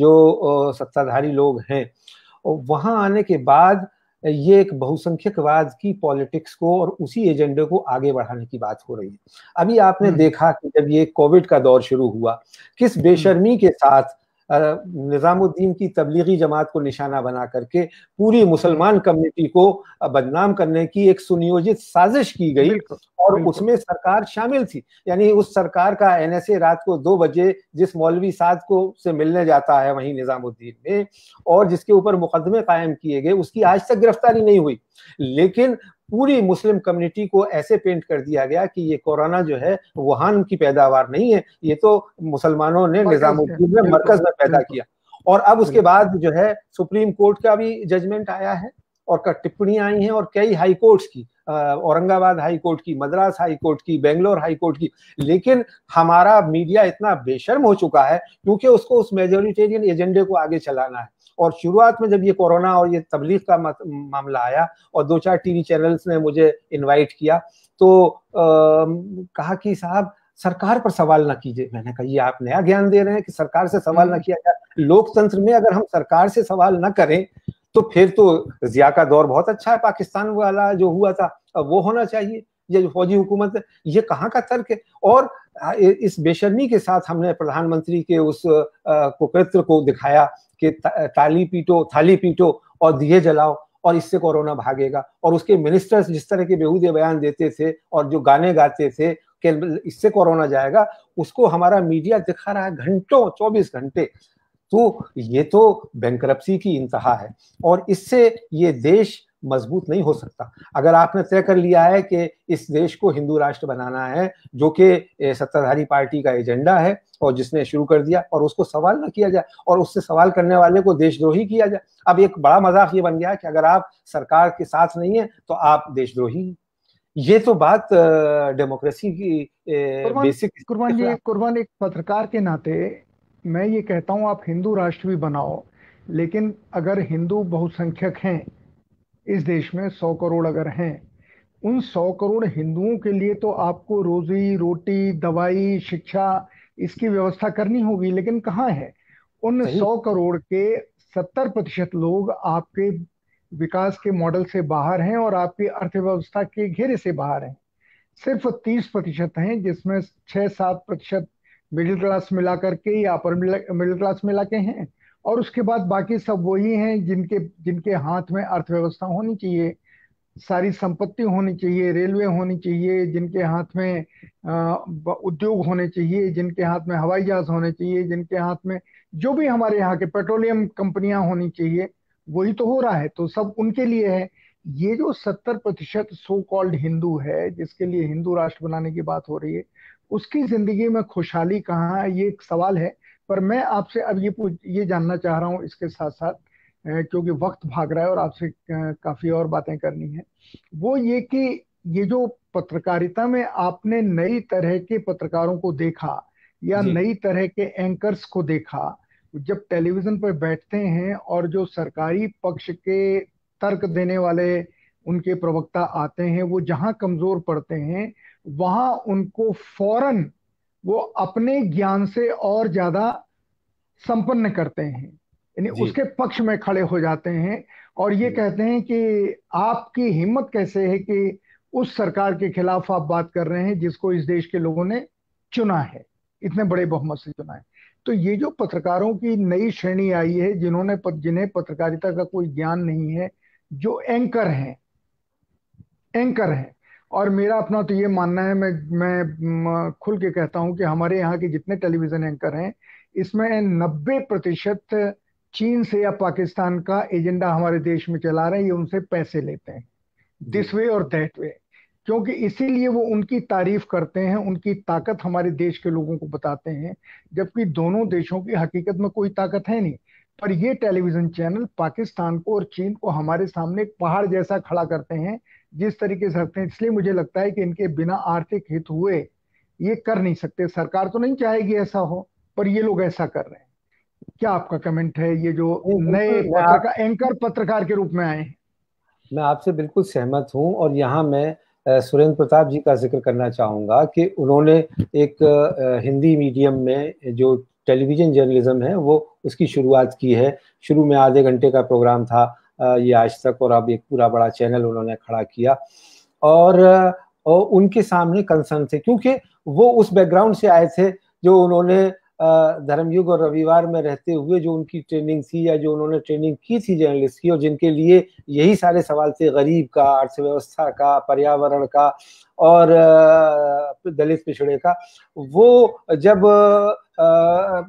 जो सत्ताधारी लोग हैं, वहां आने के बाद ये एक बहुसंख्यकवाद की पॉलिटिक्स को और उसी एजेंडे को आगे बढ़ाने की बात हो रही है। अभी आपने देखा कि जब ये कोविड का दौर शुरू हुआ, किस बेशर्मी के साथ निजामुद्दीन की तबलीगी जमात को निशाना बना करके पूरी मुसलमान कम्युनिटी को बदनाम करने की एक सुनियोजित साजिश की गई, और उसमें सरकार शामिल थी। यानी उस सरकार का एनएसए रात को दो बजे जिस मौलवी साद को से मिलने जाता है वहीं निजामुद्दीन में, और जिसके ऊपर मुकदमे कायम किए गए, उसकी आज तक गिरफ्तारी नहीं हुई। लेकिन पूरी मुस्लिम कम्युनिटी को ऐसे पेंट कर दिया गया कि ये कोरोना जो है वुहान की पैदावार नहीं है, ये तो मुसलमानों ने निजामुद्दीन में मरकज में पैदा किया। और अब उसके बाद जो है सुप्रीम कोर्ट का भी जजमेंट आया है और टिप्पणियां आई हैं, और कई हाई कोर्ट्स की, औरंगाबाद हाई कोर्ट की, मद्रास हाई कोर्ट की, बेंगलोर हाई कोर्ट की। लेकिन हमारा मीडिया इतना बेशर्म हो चुका है क्योंकि उसको उस मेजोरिटेरियन एजेंडे को आगे चलाना है। और शुरुआत में जब ये कोरोना और ये तबलीग का मामला आया और दो चार टीवी चैनल्स ने मुझे इनवाइट किया, तो आ, कहा कि साहब सरकार पर सवाल ना कीजिए। मैंने कहा ये आप नया ज्ञान दे रहे हैं कि सरकार से सवाल ना किया जाए। लोकतंत्र में अगर हम सरकार से सवाल ना करें तो फिर तो जिया का दौर बहुत अच्छा है, पाकिस्तान वाला जो हुआ था वो होना चाहिए। ये जो फौजी हुकूमत है, ये कहाँ का तर्क है? और इस बेशर्मी के साथ हमने प्रधानमंत्री के उस कुकृत्य को दिखाया कि ताली पीटो, थाली पीटो और दिए जलाओ और इससे कोरोना भागेगा। और उसके मिनिस्टर्स जिस तरह के बेहूदे बयान देते थे और जो गाने गाते थे कि इससे कोरोना जाएगा, उसको हमारा मीडिया दिखा रहा है घंटों, चौबीस घंटे। तो ये तो बैंकरप्सी की इंतहा है और इससे ये देश मजबूत नहीं हो सकता। अगर आपने तय कर लिया है कि इस देश को हिंदू राष्ट्र बनाना है, जो कि सत्ताधारी पार्टी का एजेंडा है और जिसने शुरू कर दिया, और उसको सवाल ना किया जाए और उससे सवाल करने वाले को देशद्रोही किया जाए। अब एक बड़ा मजाक ये बन गया है कि अगर आप सरकार के साथ नहीं है तो आप देशद्रोही हैं। ये तो बात डेमोक्रेसी की बेसिक।
कुर्बान जी, कुर्बान एक पत्रकार के नाते मैं ये कहता हूं आप हिंदू राष्ट्र भी बनाओ, लेकिन अगर हिंदू बहुसंख्यक हैं इस देश में, सौ करोड़ अगर हैं, उन सौ करोड़ हिंदुओं के लिए तो आपको रोजी रोटी, दवाई, शिक्षा इसकी व्यवस्था करनी होगी। लेकिन कहाँ है? उन सौ करोड़ के सत्तर प्रतिशत लोग आपके विकास के मॉडल से बाहर हैं और आपकी अर्थव्यवस्था के घेरे से बाहर हैं। सिर्फ तीस प्रतिशत हैं, जिसमें छह सात प्रतिशत मिडिल क्लास मिला करके या अपर मिडिल क्लास मिला के हैं, और उसके बाद बाकी सब वही हैं जिनके जिनके हाथ में अर्थव्यवस्था होनी चाहिए, सारी संपत्ति होनी चाहिए, रेलवे होनी चाहिए, जिनके हाथ में उद्योग होने चाहिए, जिनके हाथ में हवाई जहाज होने चाहिए, जिनके हाथ में जो भी हमारे यहाँ के पेट्रोलियम कंपनियां होनी चाहिए, वही तो हो रहा है। तो सब उनके लिए है। ये जो सत्तर प्रतिशत सो कॉल्ड हिंदू है, जिसके लिए हिंदू राष्ट्र बनाने की बात हो रही है, उसकी जिंदगी में खुशहाली कहाँ है, ये एक सवाल है। पर मैं आपसे अब ये पूछ ये जानना चाह रहा हूँ इसके साथ साथ, क्योंकि वक्त भाग रहा है और आपसे काफी और बातें करनी है, वो ये कि ये जो पत्रकारिता में आपने नई तरह के पत्रकारों को देखा या नई तरह के एंकर्स को देखा, जब टेलीविजन पर बैठते हैं और जो सरकारी पक्ष के तर्क देने वाले उनके प्रवक्ता आते हैं, वो जहां कमजोर पड़ते हैं वहां उनको फौरन वो अपने ज्ञान से और ज्यादा संपन्न करते हैं, यानी उसके पक्ष में खड़े हो जाते हैं और ये कहते हैं कि आपकी हिम्मत कैसे है कि उस सरकार के खिलाफ आप बात कर रहे हैं जिसको इस देश के लोगों ने चुना है, इतने बड़े बहुमत से चुना है। तो ये जो पत्रकारों की नई श्रेणी आई है, जिन्होंने जिन्हें पत्रकारिता का कोई ज्ञान नहीं है, जो एंकर हैं एंकर हैं और मेरा अपना तो ये मानना है, मैं मैं खुल के कहता हूं कि हमारे यहाँ के जितने टेलीविजन एंकर हैं, इसमें नब्बे प्रतिशत चीन से या पाकिस्तान का एजेंडा हमारे देश में चला रहे हैं। ये उनसे पैसे लेते हैं, दिस वे और दैट वे, क्योंकि इसीलिए वो उनकी तारीफ करते हैं, उनकी ताकत हमारे देश के लोगों को बताते हैं, जबकि दोनों देशों की हकीकत में कोई ताकत है नहीं। पर ये टेलीविजन चैनल पाकिस्तान को और चीन को हमारे सामने एक पहाड़ जैसा खड़ा करते हैं, जिस तरीके से रखते हैं, इसलिए मुझे लगता है कि इनके बिना आर्थिक हित हुए ये कर नहीं सकते। सरकार तो नहीं चाहेगी ऐसा हो, पर ये लोग ऐसा कर रहे हैं। क्या आपका कमेंट है, ये जो
नहीं,
नए
बिल्कुल मैं आप
पत्रकार, एंकर पत्रकार के रूप में आए हैं?
मैं आपसे बिल्कुल सहमत हूँ। और यहाँ मैं अ, सुरेंद्र प्रताप जी का जिक्र करना चाहूँगा कि उन्होंने एक अ, हिंदी मीडियम में जो टेलीविज़न जर्नलिज्म है वो उसकी शुरुआत की है। शुरू में आधे घंटे का प्रोग्राम था अ, ये आज तक, और अब एक पूरा बड़ा चैनल उन्होंने खड़ा किया। और अ, और उनके सामने कंसर्न थे, क्योंकि वो उस बैकग्राउंड से आए थे जो उन्होंने अ, धर्मयुग और रविवार में रहते हुए जो उनकी ट्रेनिंग थी, या जो उन्होंने ट्रेनिंग की थी जर्नलिस्ट की, और जिनके लिए यही सारे सवाल थे, गरीब का, अर्थव्यवस्था का, पर्यावरण का, और अ, दलित पिछड़े का। वो जब अ,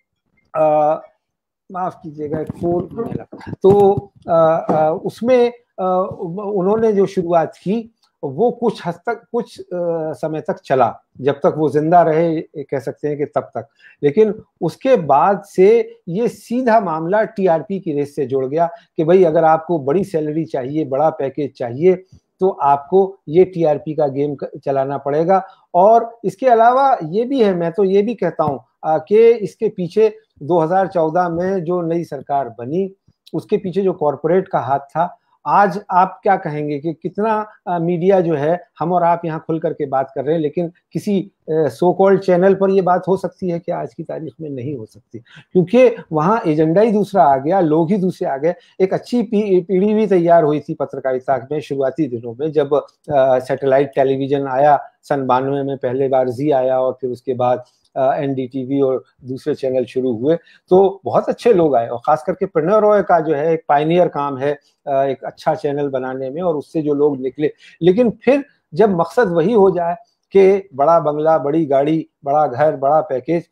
अ, माफ कीजिएगा, एक फोन होने लगा, तो आ, आ, उसमें आ, उन्होंने जो शुरुआत की वो कुछ हद तक, कुछ आ, समय तक चला, जब तक वो जिंदा रहे कह सकते हैं कि तब तक। लेकिन उसके बाद से ये सीधा मामला टीआरपी की रेस से जुड़ गया कि भाई अगर आपको बड़ी सैलरी चाहिए, बड़ा पैकेज चाहिए, तो आपको ये टीआरपी का गेम चलाना पड़ेगा। और इसके अलावा ये भी है, मैं तो ये भी कहता हूँ कि इसके पीछे दो हज़ार चौदह में जो नई सरकार बनी, उसके पीछे जो कॉरपोरेट का हाथ था। आज आप क्या कहेंगे कि कितना मीडिया जो है, हम और आप यहाँ खुल करके बात कर रहे हैं, लेकिन किसी सो कॉल्ड चैनल पर ये बात हो सकती है कि आज की तारीख में नहीं हो सकती, क्योंकि वहां एजेंडा ही दूसरा आ गया, लोग ही दूसरे आ गए। एक अच्छी पीढ़ी भी तैयार हुई थी पत्रकारिता में शुरुआती दिनों में, जब सैटेलाइट टेलीविजन आया सन बानवे में, पहले बार जी आया, और फिर उसके बाद एनडीटीवी और दूसरे चैनल शुरू हुए, तो बहुत अच्छे लोग आए। और खास करके प्रणय रॉय का जो है एक पायनियर काम है एक अच्छा चैनल बनाने में, और उससे जो लोग निकले। लेकिन फिर जब मकसद वही हो जाए कि बड़ा बंगला, बड़ी गाड़ी, बड़ा घर, बड़ा पैकेज,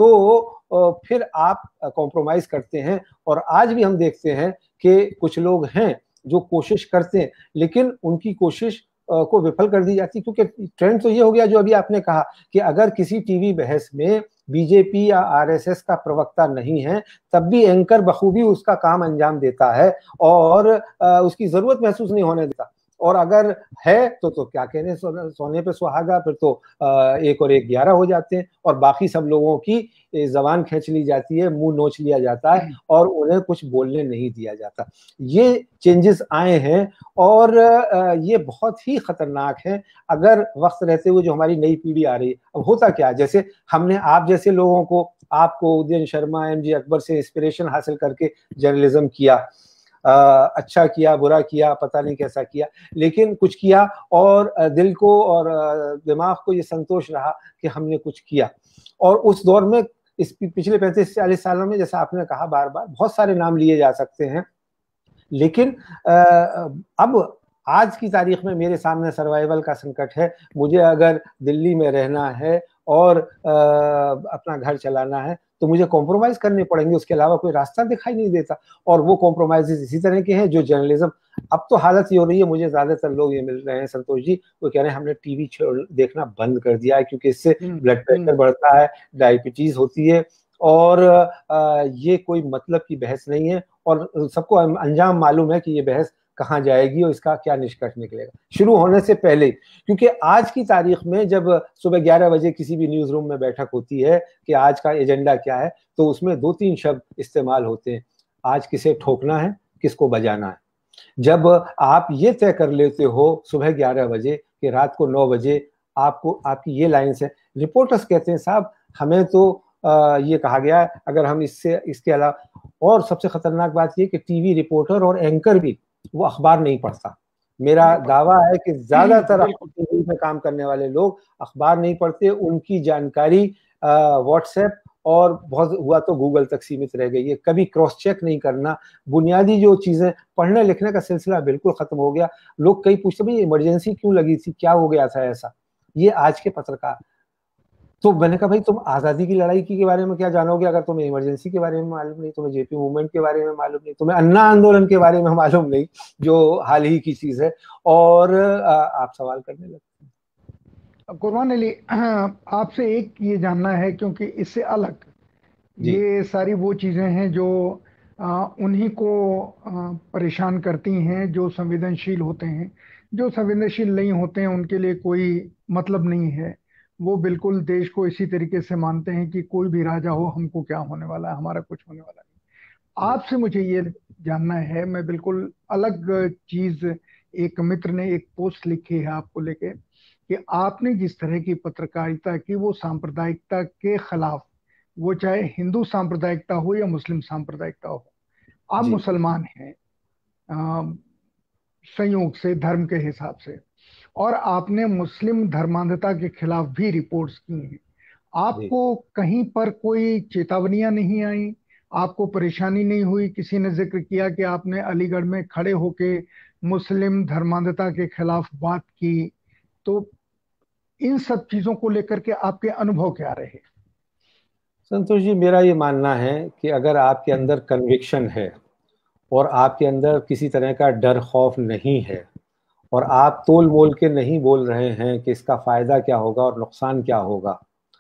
तो फिर आप कॉम्प्रोमाइज करते हैं। और आज भी हम देखते हैं कि कुछ लोग हैं जो कोशिश करते हैं, लेकिन उनकी कोशिश को विफल कर दी जाती, क्योंकि ट्रेंड तो ये हो गया जो अभी आपने कहा कि अगर किसी टीवी बहस में बीजेपी या आरएसएस का प्रवक्ता नहीं है, तब भी एंकर बखूबी उसका काम अंजाम देता है और उसकी जरूरत महसूस नहीं होने देता। और अगर है तो तो क्या कहने, सो, सोने पे सुहागा, फिर तो एक और एक ग्यारह हो जाते हैं, और बाकी सब लोगों की जबान खींच ली जाती है, मुंह नोच लिया जाता है, और उन्हें कुछ बोलने नहीं दिया जाता। ये चेंजेस आए हैं, और ये बहुत ही खतरनाक है। अगर वक्त रहते हुए जो हमारी नई पीढ़ी आ रही है, अब होता क्या, जैसे हमने आप जैसे लोगों को, आपको उदयन शर्मा, एम जी अकबर से इंस्पिरेशन हासिल करके जर्नलिज्म किया, आ, अच्छा किया, बुरा किया, पता नहीं कैसा किया, लेकिन कुछ किया, और दिल को और दिमाग को ये संतोष रहा कि हमने कुछ किया। और उस दौर में, इस पिछले पैंतीस चालीस सालों में, जैसा आपने कहा, बार बार बहुत सारे नाम लिए जा सकते हैं, लेकिन अब आज की तारीख में मेरे सामने सर्वाइवल का संकट है। मुझे अगर दिल्ली में रहना है और अपना घर चलाना है, तो मुझे कॉम्प्रोमाइज करने पड़ेंगे, उसके अलावा कोई रास्ता दिखाई नहीं देता। और वो कॉम्प्रोमाइजेस इसी तरह के हैं जो जर्नलिज्म, अब तो हालत ये हो रही है, मुझे ज्यादातर लोग ये मिल रहे हैं संतोष जी, वो कह रहे हैं हमने टीवी देखना बंद कर दिया है, क्योंकि इससे ब्लड प्रेशर बढ़ता है, डायबिटीज होती है, और ये कोई मतलब की बहस नहीं है, और सबको अंजाम मालूम है कि ये बहस कहाँ जाएगी और इसका क्या निष्कर्ष निकलेगा शुरू होने से पहले। क्योंकि आज की तारीख में जब सुबह ग्यारह बजे किसी भी न्यूज रूम में बैठक होती है कि आज का एजेंडा क्या है, तो उसमें दो तीन शब्द इस्तेमाल होते हैं, आज किसे ठोकना है, किसको बजाना है। जब आप ये तय कर लेते हो सुबह ग्यारह बजे कि रात को नौ बजे आपको, आपकी ये लाइन है, रिपोर्टर्स कहते हैं साहब हमें तो आ, ये कहा गया है, अगर हम इससे, इसके अलावा, और सबसे खतरनाक बात ये कि टीवी रिपोर्टर और एंकर भी वो अखबार नहीं पढ़ता। मेरा दावा है कि ज्यादातर टीवी में काम करने वाले लोग अखबार नहीं पढ़ते, उनकी जानकारी व्हाट्सएप और बहुत हुआ तो गूगल तक सीमित रह गई है। कभी क्रॉस चेक नहीं करना, बुनियादी जो चीजें, पढ़ने लिखने का सिलसिला बिल्कुल खत्म हो गया। लोग कई पूछते भाई इमरजेंसी क्यों लगी थी, क्या हो गया था ऐसा, ये आज के पत्रकार। तो मैंने कहा भाई तुम आजादी की लड़ाई की के बारे में क्या जानोगे अगर तुम्हें इमरजेंसी के बारे में मालूम नहीं, तुम्हें जेपी मूवमेंट के बारे में मालूम नहीं, तुम्हें अन्ना आंदोलन के बारे में मालूम नहीं, जो हाल ही की चीज है, और आप सवाल करने लगते हैं।
कुरबान अली, आपसे एक ये जानना है, क्योंकि इससे अलग ये सारी वो चीजें हैं जो आ, उन्हीं को आ, परेशान करती हैं जो संवेदनशील होते हैं, जो संवेदनशील नहीं होते हैं उनके लिए कोई मतलब नहीं है। वो बिल्कुल देश को इसी तरीके से मानते हैं कि कोई भी राजा हो, हमको क्या होने वाला है, हमारा कुछ होने वाला नहीं।
जी
आपसे मुझे ये जानना है, मैं बिल्कुल अलग चीज, एक मित्र ने एक पोस्ट लिखी है आपको लेके कि आपने जिस तरह की पत्रकारिता की वो सांप्रदायिकता के खिलाफ, वो चाहे हिंदू सांप्रदायिकता हो या मुस्लिम सांप्रदायिकता हो। आप
जी
मुसलमान हैं अ, संयोग से, धर्म के हिसाब से, और आपने मुस्लिम धर्मांधता के खिलाफ भी रिपोर्ट्स की हैं।
जी।
आपको कहीं पर कोई चेतावनियां नहीं आई? आपको परेशानी नहीं हुई? किसी ने जिक्र किया कि आपने अलीगढ़ में खड़े होके मुस्लिम धर्मांधता के खिलाफ बात की? तो इन सब चीजों को लेकर के आपके अनुभव क्या रहे?
संतोष जी, मेरा ये मानना है कि अगर आपके
हम्म।
अंदर कन्विक्शन है और आपके अंदर किसी तरह का डर खौफ नहीं है और आप तोल मोल के नहीं बोल रहे हैं कि इसका फायदा क्या होगा और नुकसान क्या होगा,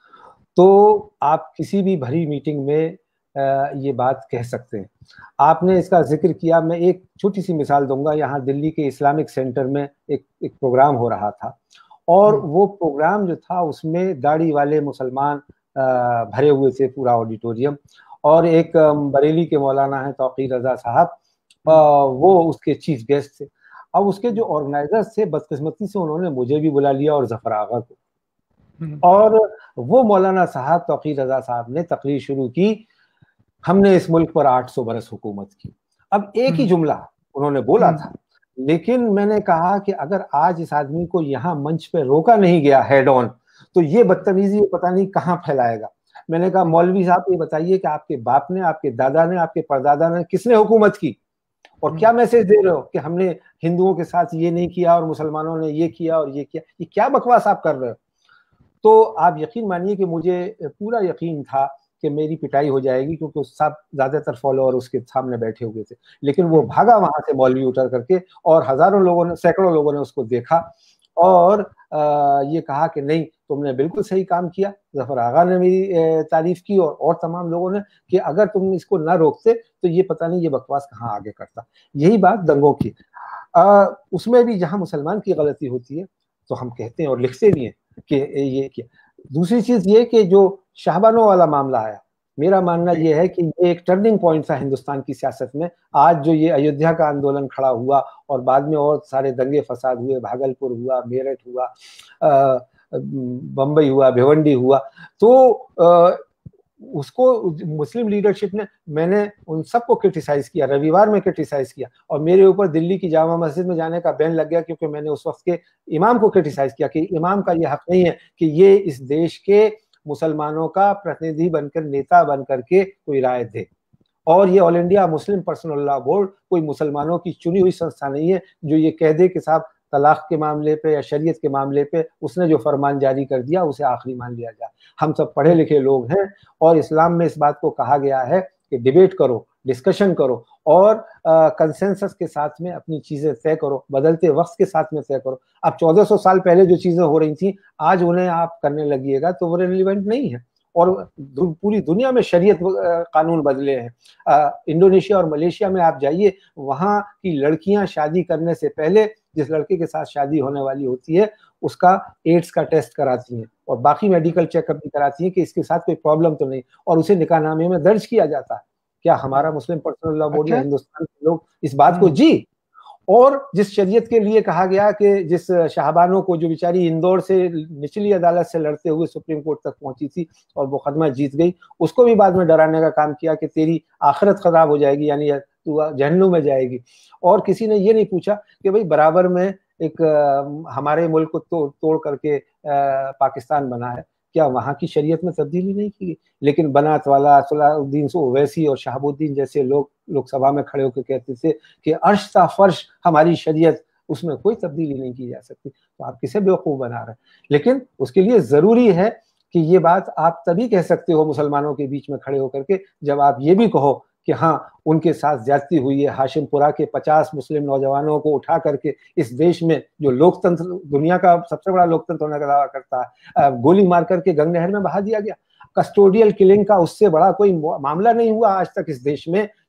तो आप किसी भी भरी मीटिंग में ये बात कह सकते हैं। आपने इसका जिक्र किया, मैं एक छोटी सी मिसाल दूंगा। यहाँ दिल्ली के इस्लामिक सेंटर में एक एक प्रोग्राम हो रहा था और
हम्म।
वो प्रोग्राम जो था उसमें दाढ़ी वाले मुसलमान भरे हुए थे, पूरा ऑडिटोरियम। और एक बरेली के मौलाना है तौकीर रजा साहब, वो उसके चीफ गेस्ट थे। अब उसके जो ऑर्गेनाइजर्स थे, बदकिस्मती से उन्होंने मुझे भी बुला लिया और जफर आगा को।
हम्म।
और वो मौलाना साहब तौकीर रजा साहब ने तकरीर शुरू की, हमने इस मुल्क पर आठ सौ बरस हुकूमत की। अब एक ही
हम्म।
जुमला उन्होंने बोला
हम्म।
था, लेकिन मैंने कहा कि अगर आज इस आदमी को यहाँ मंच पे रोका नहीं गया हेड ऑन, तो ये बदतमीजी पता नहीं कहाँ फैलाएगा। मैंने कहा, मौलवी साहब ये बताइए कि आपके बाप ने, आपके दादा ने, आपके परदादा ने, किसने हुकूमत की और क्या मैसेज दे रहे हो कि हमने हिंदुओं के साथ ये नहीं किया और मुसलमानों ने ये किया और ये किया? ये क्या बकवास आप कर रहे हो? तो आप यकीन मानिए कि मुझे पूरा यकीन था कि मेरी पिटाई हो जाएगी, क्योंकि सब ज्यादातर फॉलोअर उसके सामने बैठे हुए थे। लेकिन वो भागा वहां से मौलवी उतर करके, और हजारों लोगों ने, सैकड़ों लोगों ने उसको देखा और आ, ये कहा कि नहीं, तुमने बिल्कुल सही काम किया। जफर आगा ने मेरी तारीफ की और, और तमाम लोगों ने, कि अगर तुम इसको ना रोकते तो ये पता नहीं ये बकवास कहाँ आगे करता। यही बात दंगों की, आ, उसमें भी जहां मुसलमान की गलती होती है तो हम कहते हैं और लिखते भी हैं कि ये किया। दूसरी चीज ये कि जो शाहबानों वाला मामला आया, मेरा मानना
जी।
यह है कि ये एक टर्निंग पॉइंट था हिंदुस्तान की सियासत में। आज जो ये अयोध्या का आंदोलन खड़ा हुआ और बाद में और सारे दंगे फसाद हुए, भागलपुर हुआ, मेरठ हुआ, बंबई हुआ, भिवंडी हुआ, तो आ, उसको मुस्लिम लीडरशिप ने, मैंने उन सबको क्रिटिसाइज किया, रविवार में क्रिटिसाइज किया, और मेरे ऊपर दिल्ली की जामा मस्जिद में जाने का बैन लग गया, क्योंकि मैंने उस वक्त के इमाम को क्रिटिसाइज किया कि इमाम का यह हक नहीं है कि ये इस देश के मुसलमानों का प्रतिनिधि बनकर, नेता बनकर के कोई राय दे। और ये All India Muslim Personal Law Board कोई मुसलमानों की चुनी हुई संस्था नहीं है जो ये कह दे कि साहब तलाक के मामले पे या शरीयत के मामले पे उसने जो फरमान जारी कर दिया उसे आखिरी मान लिया जाए। हम सब पढ़े लिखे लोग हैं और इस्लाम में इस बात को कहा गया है कि डिबेट करो, डिस्कशन करो और कंसेंसस के साथ में अपनी चीजें तय करो, बदलते वक्त के साथ में तय करो। अब चौदह सौ साल पहले जो चीजें हो रही थी, आज उन्हें आप करने लगिएगा तो वो रिलेवेंट नहीं है। और पूरी दुनिया में शरीयत कानून बदले हैं। इंडोनेशिया और मलेशिया में आप जाइए, वहां की लड़कियां शादी करने से पहले जिस लड़के के साथ शादी होने वाली होती है उसका एड्स का टेस्ट कराती हैं और बाकी मेडिकल चेकअप भी कराती हैं कि इसके साथ कोई प्रॉब्लम तो नहीं, और उसे निकाहनामे में दर्ज किया जाता है। क्या हमारा मुस्लिम पर्सनल लॉ बोर्ड या
अच्छा।
हिंदुस्तान के लोग इस बात को जी? और जिस शरीयत के लिए कहा गया कि जिस शाहबानों को, जो बेचारी इंदौर से निचली अदालत से लड़ते हुए सुप्रीम कोर्ट तक पहुंची थी और मुकदमा जीत गई, उसको भी बाद में डराने का काम किया कि तेरी आखिरत खराब हो जाएगी, यानी तू जहन्नुम में जाएगी। और किसी ने ये नहीं पूछा कि भाई बराबर में एक आ, हमारे मुल्क को तो, तोड़ करके आ, पाकिस्तान बना है, क्या वहां की शरीयत में तब्दीली नहीं की? लेकिन बनात वाला, सलाउद्दीन ओवैसी और शहाबुद्दीन जैसे लोग लोकसभा में खड़े होकर कहते थे कि अर्श ता फर्श हमारी शरीयत, उसमें कोई तब्दीली नहीं की जा सकती। तो आप किसे बेवकूफ बना रहे हैं? लेकिन उसके लिए जरूरी है कि ये बात आप तभी कह सकते हो मुसलमानों के बीच में खड़े होकर के, जब आप ये भी कहो कि हाँ उनके साथ ज्यादती हुई है। हाशिमपुरा के पचास मुस्लिम नौजवानों को उठा करके इस देश में, जो लोकतंत्र, दुनिया का सबसे बड़ा लोकतंत्र होने का दावा करता है, गोली मार करके गंगनहर में बहा दिया गया। कस्टोडियल किलिंग का उससे बड़ा कोई मामला नहीं हुआ आज तक इस देश में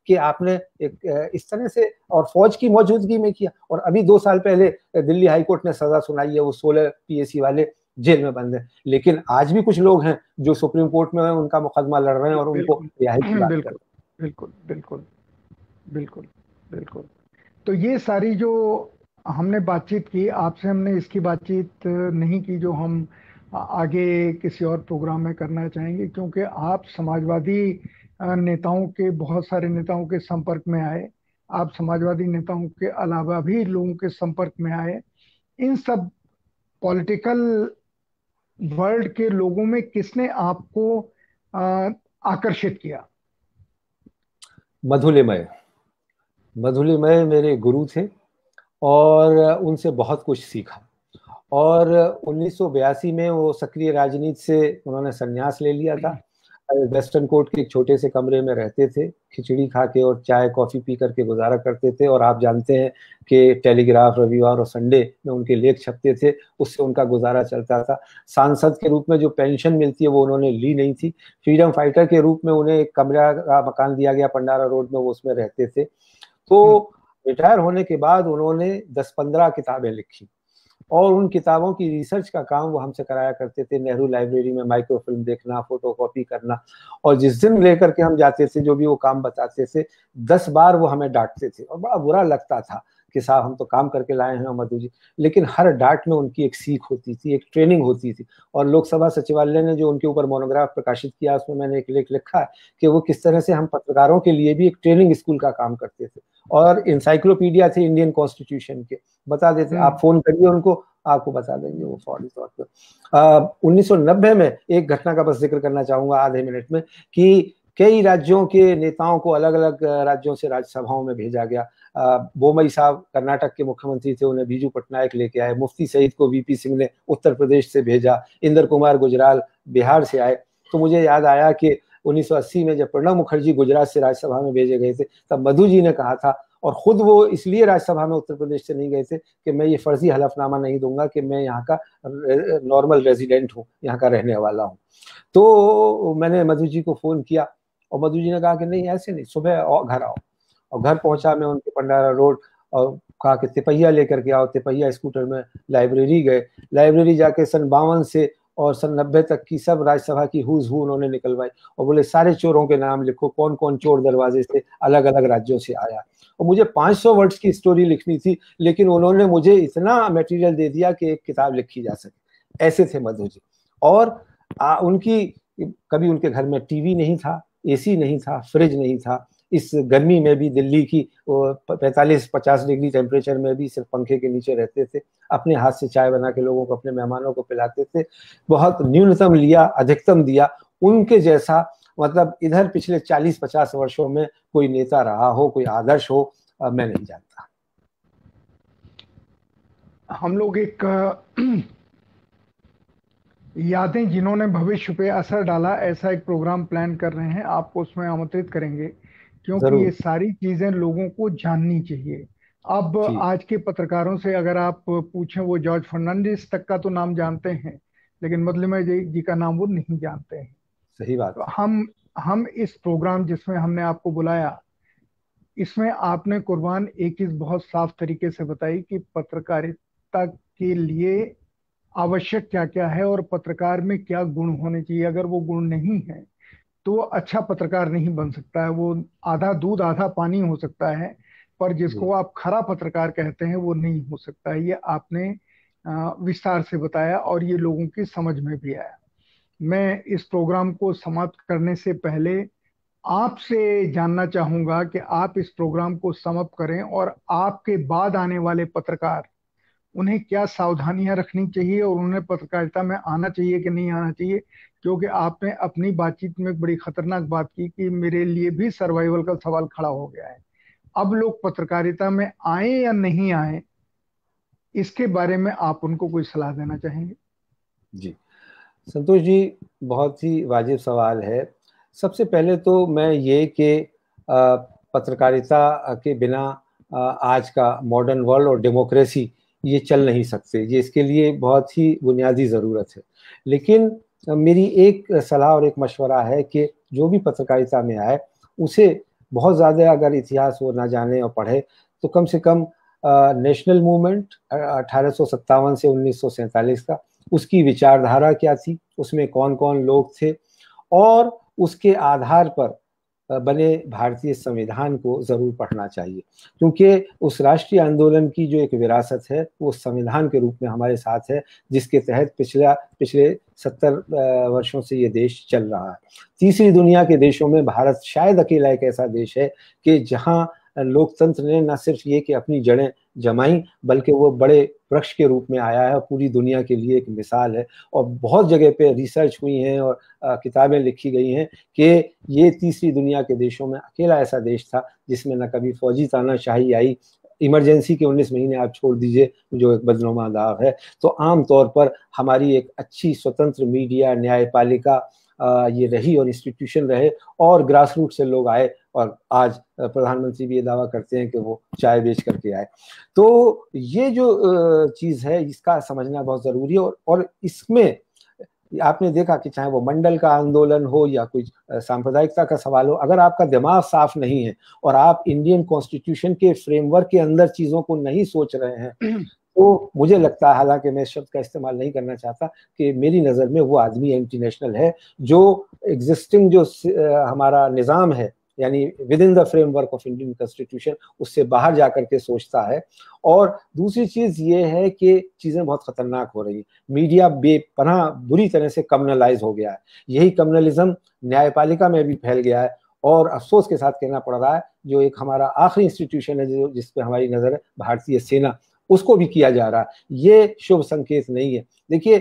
कि आपने एक इस तरह से और फौज की मौजूदगी में किया। और अभी दो साल पहले दिल्ली हाईकोर्ट ने सजा सुनाई है, वो सोलह पीएसी वाले जेल में बंद है, लेकिन आज भी कुछ लोग हैं जो सुप्रीम कोर्ट में उनका मुकदमा लड़ रहे हैं और उनको रिहाई की बात कर रहे हैं।
बिल्कुल बिल्कुल बिल्कुल बिल्कुल। तो ये सारी जो हमने बातचीत की, आपसे हमने इसकी बातचीत नहीं की जो हम आगे किसी और प्रोग्राम में करना चाहेंगे, क्योंकि आप समाजवादी नेताओं के, बहुत सारे नेताओं के संपर्क में आए, आप समाजवादी नेताओं के अलावा भी लोगों के संपर्क में आए। इन सब पॉलिटिकल वर्ल्ड के लोगों में किसने आपको आकर्षित किया?
मधुलिमय मधुलिमय मेरे गुरु थे और उनसे बहुत कुछ सीखा। और उन्नीस सौ बयासी में वो सक्रिय राजनीति से उन्होंने संन्यास ले लिया था। वेस्टर्न कोर्ट के एक छोटे से कमरे में रहते थे, खिचड़ी खा के और चाय कॉफी पी करके गुजारा करते थे। और आप जानते हैं कि टेलीग्राफ रविवार और संडे में उनके लेख छपते थे, उससे उनका गुजारा चलता था। सांसद के रूप में जो पेंशन मिलती है वो उन्होंने ली नहीं थी। फ्रीडम फाइटर के रूप में उन्हें एक कमरा का मकान दिया गया पंडारा रोड में, वो उसमें रहते थे। तो रिटायर होने के बाद उन्होंने दस पंद्रह किताबें लिखी और उन किताबों की रिसर्च का काम वो हमसे कराया करते थे। नेहरू लाइब्रेरी में माइक्रोफिल्म देखना, फोटोकॉपी करना, और जिस दिन लेकर के हम जाते थे जो भी वो काम बताते थे, दस बार वो हमें डांटते थे और बड़ा बुरा लगता था कि साहब हम तो काम करके लाए हैं मधु जी। लेकिन हर डांट में उनकी एक सीख होती थी, एक ट्रेनिंग होती थी। और लोकसभा सचिवालय ने जो उनके ऊपर मोनोग्राफ प्रकाशित किया, उसमें मैंने एक लेख लिखा है कि वो किस तरह से हम पत्रकारों के लिए भी एक ट्रेनिंग स्कूल का काम करते थे। और इंसाइक्लोपीडिया थे इंडियन कॉन्स्टिट्यूशन के, बता देते, आप फोन करिए उनको, आपको बता देंगे वो फौरी तौर पर। उन्नीस सौ नब्बे में एक घटना का बस जिक्र करना चाहूंगा आधे मिनट में, कि कई राज्यों के नेताओं को अलग अलग राज्यों से राज्यसभाओं में भेजा गया। बोमई साहब कर्नाटक के मुख्यमंत्री थे, उन्हें बीजू पटनायक लेके आए। मुफ्ती सईद को वीपी सिंह ने उत्तर प्रदेश से भेजा। इंद्र कुमार गुजराल बिहार से आए। तो मुझे याद आया कि उन्नीस सौ अस्सी में जब प्रणब मुखर्जी गुजरात से राज्यसभा में भेजे गए थे, तब मधु जी ने कहा था, और खुद वो इसलिए राज्यसभा में उत्तर प्रदेश से नहीं गए थे कि मैं ये फर्जी हलफनामा नहीं दूंगा कि मैं यहाँ का नॉर्मल रेजिडेंट हूँ, यहाँ का रहने वाला हूँ। तो मैंने मधु जी को फोन किया और मधु जी ने कहा कि नहीं ऐसे नहीं, सुबह घर आओ। और घर पहुंचा मैं उनके पंडारा रोड, और कहा कि तिपहिया लेकर के आओ। तिपहिया स्कूटर में लाइब्रेरी गए। लाइब्रेरी जाके सन बावन से और सन नब्बे तक की सब राज्यसभा की हुज हू उन्होंने निकलवाई और बोले सारे चोरों के नाम लिखो, कौन कौन चोर दरवाजे से अलग अलग राज्यों से आया। और मुझे पाँच सौ वर्ड्स की स्टोरी लिखनी थी, लेकिन उन्होंने मुझे इतना मटेरियल दे दिया कि एक किताब लिखी जा सके। ऐसे थे मधु जी। और आ, उनकी कभी उनके घर में टीवी नहीं था, एसी नहीं था, फ्रिज नहीं था। इस गर्मी में भी, दिल्ली की पैंतालीस पचास डिग्री टेम्परेचर में भी सिर्फ पंखे के नीचे रहते थे। अपने हाथ से चाय बना के लोगों को, अपने मेहमानों को पिलाते थे। बहुत न्यूनतम लिया, अधिकतम दिया। उनके जैसा मतलब इधर पिछले चालीस पचास वर्षों में कोई नेता रहा हो, कोई आदर्श हो, मैं नहीं जानता।
हम लोग एक यादें जिन्होंने भविष्य पे असर डाला, ऐसा एक प्रोग्राम प्लान कर रहे हैं, आपको उसमें आमंत्रित करेंगे, क्योंकि ये सारी चीजें लोगों को जाननी चाहिए। अब आज के पत्रकारों से अगर आप पूछें, वो जॉर्ज फर्नांडिस तक का तो नाम जानते हैं, लेकिन मधुलिमय जी का नाम वो नहीं जानते हैं।
सही बात।
तो हम हम इस प्रोग्राम जिसमें हमने आपको बुलाया, इसमें आपने कुर्बान एक चीज बहुत साफ तरीके से बताई कि पत्रकारिता के लिए आवश्यक क्या क्या है और पत्रकार में क्या गुण होने चाहिए। अगर वो गुण नहीं है तो वो अच्छा पत्रकार नहीं बन सकता है। वो आधा दूध आधा पानी हो सकता है, पर जिसको आप खरा पत्रकार कहते हैं वो नहीं हो सकता है। ये आपने विस्तार से बताया और ये लोगों की समझ में भी आया। मैं इस प्रोग्राम को समाप्त करने से पहले आपसे जानना चाहूंगा कि आप इस प्रोग्राम को समाप्त करें और आपके बाद आने वाले पत्रकार, उन्हें क्या सावधानियां रखनी चाहिए और उन्हें पत्रकारिता में आना चाहिए कि नहीं आना चाहिए। क्योंकि आपने अपनी बातचीत में एक बड़ी खतरनाक बात की कि मेरे लिए भी सर्वाइवल का सवाल खड़ा हो गया है। अब लोग पत्रकारिता में आए या नहीं आए, इसके बारे में आप उनको कोई सलाह देना चाहेंगे?
जी संतोष जी, बहुत ही वाजिब सवाल है। सबसे पहले तो मैं ये कि पत्रकारिता के बिना आज का मॉडर्न वर्ल्ड और डेमोक्रेसी ये चल नहीं सकते। ये इसके लिए बहुत ही बुनियादी ज़रूरत है। लेकिन मेरी एक सलाह और एक मशवरा है कि जो भी पत्रकारिता में आए उसे बहुत ज़्यादा अगर इतिहास वो ना जाने और पढ़े तो कम से कम नेशनल मूवमेंट अठारह सौ सत्तावन से उन्नीस सौ सैंतालीस का, उसकी विचारधारा क्या थी, उसमें कौन कौन लोग थे, और उसके आधार पर बने भारतीय संविधान को जरूर पढ़ना चाहिए, क्योंकि उस राष्ट्रीय आंदोलन की जो एक विरासत है वो संविधान के रूप में हमारे साथ है, जिसके तहत पिछला पिछले सत्तर वर्षों से ये देश चल रहा है। तीसरी दुनिया के देशों में भारत शायद अकेला एक ऐसा देश है कि जहां लोकतंत्र ने न सिर्फ ये कि अपनी जड़ें जमाई, बल्कि वो बड़े वृक्ष के रूप में आया है, पूरी दुनिया के लिए एक मिसाल है। और बहुत जगह पे रिसर्च हुई हैं और आ, किताबें लिखी गई हैं कि ये तीसरी दुनिया के देशों में अकेला ऐसा देश था जिसमें न कभी फौजी तानाशाही आई, इमरजेंसी के उन्नीस महीने आप छोड़ दीजिए जो एक बदनुमा दाव है, तो आम तौर पर हमारी एक अच्छी स्वतंत्र मीडिया, न्यायपालिका ये रही और इंस्टीट्यूशन रहे, और ग्रास रूट से लोग आए, और आज प्रधानमंत्री भी ये दावा करते हैं कि वो चाय बेच करके आए। तो ये जो चीज़ है इसका समझना बहुत ज़रूरी है, और, और इसमें आपने देखा कि चाहे वो मंडल का आंदोलन हो या कोई सांप्रदायिकता का सवाल हो, अगर आपका दिमाग साफ नहीं है और आप इंडियन कॉन्स्टिट्यूशन के फ्रेमवर्क के अंदर चीज़ों को नहीं सोच रहे हैं, तो मुझे लगता है, हालांकि मैं इस शब्द का इस्तेमाल नहीं करना चाहता, कि मेरी नज़र में वो आदमी एंटी नेशनल है जो एग्जिस्टिंग जो हमारा निज़ाम है, यानी with in the framework of Indian constitution, उससे बाहर जाकर के सोचता है। और दूसरी चीज़ ये है कि चीज़ें बहुत खतरनाक हो रही हैं, मीडिया बेपनाह बुरी तरह से कम्युनलाइज हो गया है, यही कम्युनलिज्म न्यायपालिका में भी फैल गया है, और अफसोस के साथ कहना पड़ रहा है जो एक हमारा आखिरी इंस्टीट्यूशन है जो जिस पे हमारी नज़र है, भारतीय सेना, उसको भी किया जा रहा है। ये शुभ संकेत नहीं है। देखिए,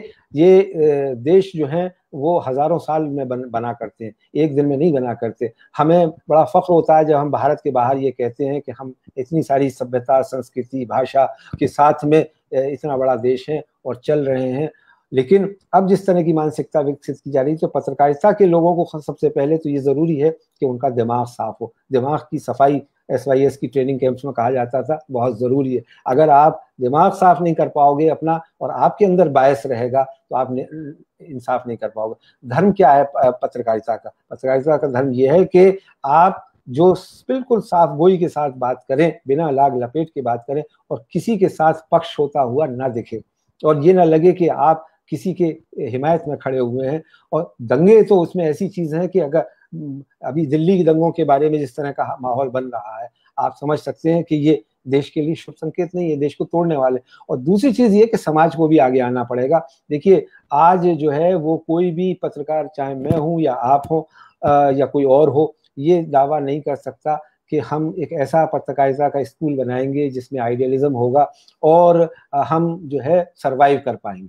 ये देश जो है वो हजारों साल में बन, बना करते हैं, एक दिन में नहीं बना करते। हमें बड़ा फख्र होता है जब हम भारत के बाहर ये कहते हैं कि हम इतनी सारी सभ्यता, संस्कृति, भाषा के साथ में इतना बड़ा देश है और चल रहे हैं। लेकिन अब जिस तरह की मानसिकता विकसित की जा रही है, तो पत्रकारिता के लोगों को सबसे पहले तो ये जरूरी है कि उनका दिमाग साफ हो। दिमाग की सफाई एस वाई एस की ट्रेनिंग कैंप्स में कहा जाता था, बहुत ज़रूरी है। अगर आप दिमाग साफ नहीं कर पाओगे अपना, और आपके अंदर बायस रहेगा, तो आप इंसाफ नहीं कर पाओगे। धर्म क्या है पत्रकारिता का? पत्रकारिता का धर्म यह है कि आप जो बिल्कुल साफ गोई के साथ बात करें, बिना लाग लपेट के बात करें, और किसी के साथ पक्ष होता हुआ ना दिखे, और ये ना लगे कि आप किसी के हिमायत में खड़े हुए हैं। और दंगे तो उसमें ऐसी चीज है कि अगर अभी दिल्ली के दंगों के बारे में जिस तरह का माहौल बन रहा है, आप समझ सकते हैं कि ये देश के लिए शुभ संकेत नहीं है, देश को तोड़ने वाले। और दूसरी चीज ये कि समाज को भी आगे आना पड़ेगा। देखिए, आज जो है वो कोई भी पत्रकार, चाहे मैं हूं या आप हो या कोई और हो, ये दावा नहीं कर सकता कि हम एक ऐसा पत्रकारिता का स्कूल बनाएंगे जिसमें आइडियलिज्म होगा और हम जो है सरवाइव कर पाएंगे।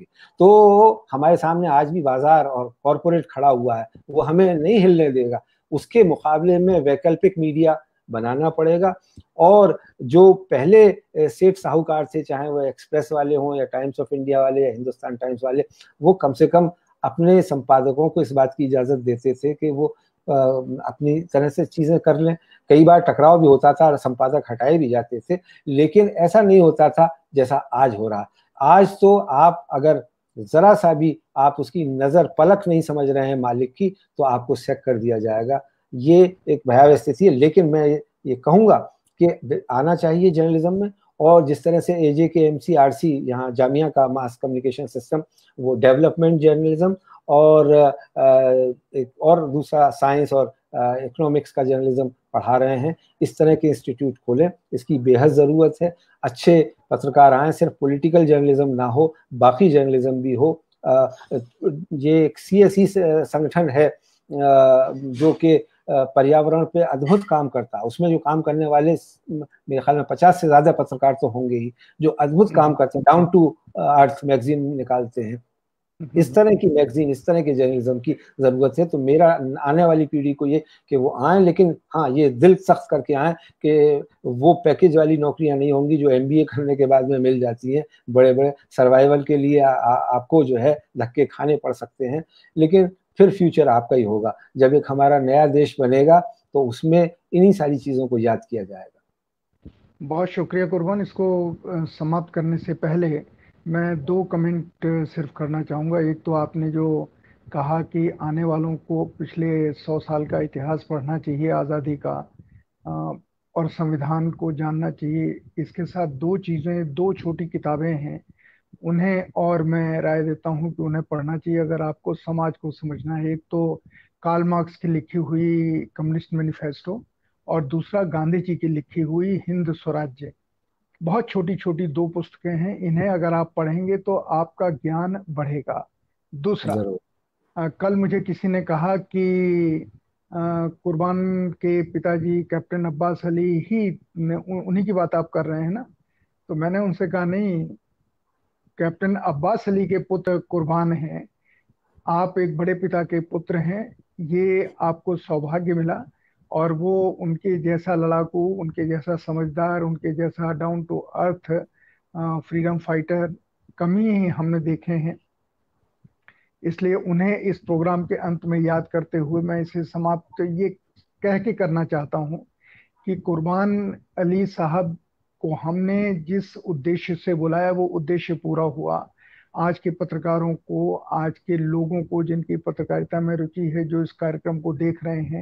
तो हमारे सामने आज भी बाजार और कॉरपोरेट खड़ा हुआ है, वो हमें नहीं हिलने देगा। उसके मुकाबले में वैकल्पिक मीडिया बनाना पड़ेगा, और जो पहले सेठ साहूकार थे, चाहे वो एक्सप्रेस वाले हों या टाइम्स ऑफ इंडिया वाले या हिंदुस्तान टाइम्स वाले, वो कम से कम अपने संपादकों को इस बात की इजाजत देते थे कि वो अपनी तरह से चीजें कर लें। कई बार टकराव भी होता था और संपादक हटाए भी जाते थे, लेकिन ऐसा नहीं होता था जैसा आज हो रहा। आज तो आप अगर जरा सा भी आप उसकी नजर पलक नहीं समझ रहे हैं मालिक की, तो आपको सेक कर दिया जाएगा। ये एक भयावह स्थिति है। लेकिन मैं ये कहूंगा कि आना चाहिए जर्नलिज्म में, और जिस तरह से ए जे के एम सी आर सी यहाँ जामिया का मास कम्युनिकेशन सिस्टम, वो डेवलपमेंट जर्नलिज्म, और एक और दूसरा साइंस और इकोनॉमिक्स का जर्नलिज्म पढ़ा रहे हैं, इस तरह के इंस्टीट्यूट खोलें। इसकी बेहद ज़रूरत है। अच्छे पत्रकार आए, सिर्फ पॉलिटिकल जर्नलिज्म ना हो, बाकी जर्नलिज्म भी हो। ये एक सी एस ई संगठन है जो कि पर्यावरण पे अद्भुत काम करता है। उसमें जो काम करने वाले मेरे ख्याल में पचास से ज्यादा पत्रकार तो होंगे ही, जो अद्भुत काम करते हैं, डाउन टू अर्थ मैगजीन निकालते हैं। इस तरह की मैगजीन, इस तरह के जर्नलिज्म की जरूरत है। तो मेरा आने वाली पीढ़ी को ये कि वो आए, लेकिन हाँ, ये दिल सख्त करके आए कि वो पैकेज वाली नौकरियां नहीं होंगी जो एम बी ए करने के बाद में मिल जाती हैं। बड़े बड़े सर्वाइवल के लिए आ, आ, आपको जो है धक्के खाने पड़ सकते हैं, लेकिन फिर फ्यूचर आपका ही होगा। जब एक हमारा नया देश बनेगा तो उसमें इन्हीं सारी चीजों को याद किया जाएगा।
बहुत शुक्रिया कुर्बान। इसको समाप्त करने से पहले मैं दो कमेंट सिर्फ करना चाहूँगा। एक तो आपने जो कहा कि आने वालों को पिछले सौ साल का इतिहास पढ़ना चाहिए आज़ादी का, और संविधान को जानना चाहिए। इसके साथ दो चीज़ें, दो छोटी किताबें हैं, उन्हें और मैं राय देता हूं कि उन्हें पढ़ना चाहिए अगर आपको समाज को समझना है। एक तो कार्ल मार्क्स की लिखी हुई कम्युनिस्ट मैनिफेस्टो, और दूसरा गांधी जी की लिखी हुई हिंद स्वराज्य। बहुत छोटी छोटी दो पुस्तकें हैं, इन्हें अगर आप पढ़ेंगे तो आपका ज्ञान बढ़ेगा। दूसरा,
जरूर।
अ, कल मुझे किसी ने कहा कि अ, कुर्बान के पिताजी कैप्टन अब्बास अली ही ने- उ- उन्हीं की बात आप कर रहे हैं ना? तो मैंने उनसे कहा, नहीं, कैप्टन अब्बास अली के पुत्र कुर्बान हैं। आप एक बड़े पिता के पुत्र हैं, ये आपको सौभाग्य मिला। और वो उनके जैसा लड़ाकू, उनके जैसा समझदार, उनके जैसा down to earth freedom fighter कम ही हमने देखे हैं। इसलिए उन्हें इस प्रोग्राम के अंत में याद करते हुए मैं इसे समाप्त ये कह के करना चाहता हूँ कि कुर्बान अली साहब को हमने जिस उद्देश्य से बुलाया वो उद्देश्य पूरा हुआ। आज के पत्रकारों को, आज के लोगों को जिनकी पत्रकारिता में रुचि है, जो इस कार्यक्रम को देख रहे हैं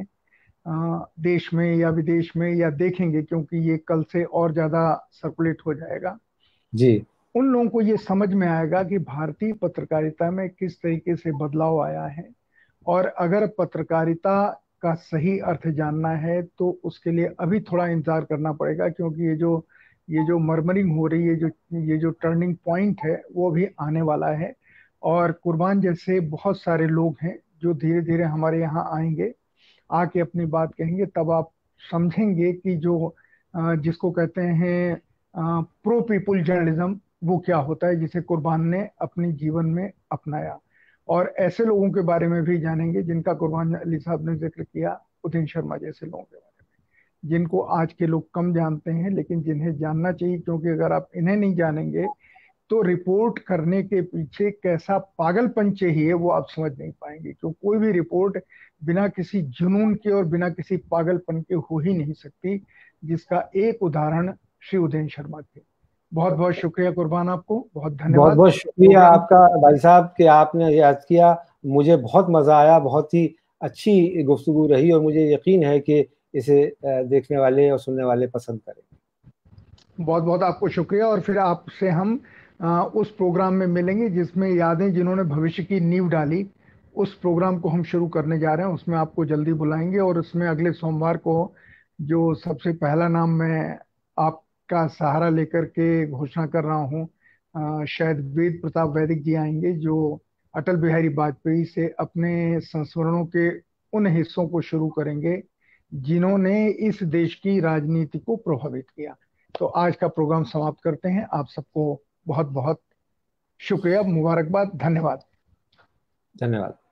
अ, देश में या विदेश में, या देखेंगे क्योंकि ये कल से और ज्यादा सर्कुलेट हो जाएगा,
जी।
उन लोगों को ये समझ में आएगा कि भारतीय पत्रकारिता में किस तरीके से बदलाव आया है। और अगर पत्रकारिता का सही अर्थ जानना है तो उसके लिए अभी थोड़ा इंतजार करना पड़ेगा, क्योंकि ये जो ये जो मर्मरिंग हो रही है, जो ये जो टर्निंग पॉइंट है, वो भी आने वाला है। और कुर्बान जैसे बहुत सारे लोग हैं जो धीरे धीरे हमारे यहाँ आएंगे, आके अपनी बात कहेंगे, तब आप समझेंगे कि जो अ, जिसको कहते हैं प्रो पीपुल जर्नलिज्म, वो क्या होता है, जिसे कुर्बान ने अपने जीवन में अपनाया। और ऐसे लोगों के बारे में भी जानेंगे जिनका कुर्बान अली साहब ने जिक्र किया, उदिन शर्मा जैसे लोगों के बारे में, जिनको आज के लोग कम जानते हैं लेकिन जिन्हें जानना चाहिए। क्योंकि अगर आप इन्हें नहीं जानेंगे तो रिपोर्ट करने के पीछे कैसा पागलपन चाहिए वो आप समझ नहीं पाएंगे। क्यों, कोई भी रिपोर्ट बिना किसी जुनून के और बिना किसी पागलपन के हो ही नहीं सकती, जिसका एक उदाहरण श्री उदयन शर्मा थे। बहुत बहुत शुक्रिया कुर्बान, आपको बहुत
बहुत
धन्यवाद।
बहुत शुक्रिया
प्रोग्राम
आपका भाई साहब कि आपने याद किया। मुझे बहुत मजा आया, बहुत ही अच्छी गुफ्तगू रही और मुझे यकीन है कि इसे देखने वाले और सुनने वाले पसंद करेंगे।
बहुत बहुत आपको शुक्रिया, और फिर आपसे हम आ, उस प्रोग्राम में मिलेंगे जिसमें यादें जिन्होंने भविष्य की नींव डाली, उस प्रोग्राम को हम शुरू करने जा रहे हैं। उसमें आपको जल्दी बुलाएंगे, और उसमें अगले सोमवार को जो सबसे पहला नाम मैं आपका सहारा लेकर के घोषणा कर रहा हूँ, आ, शायद वेद प्रताप वैदिक जी आएंगे, जो अटल बिहारी वाजपेयी से अपने संस्मरणों के उन हिस्सों को शुरू करेंगे जिन्होंने इस देश की राजनीति को प्रभावित किया। तो आज का प्रोग्राम समाप्त करते हैं। आप सबको बहुत बहुत शुक्रिया, मुबारकबाद, धन्यवाद।
धन्यवाद।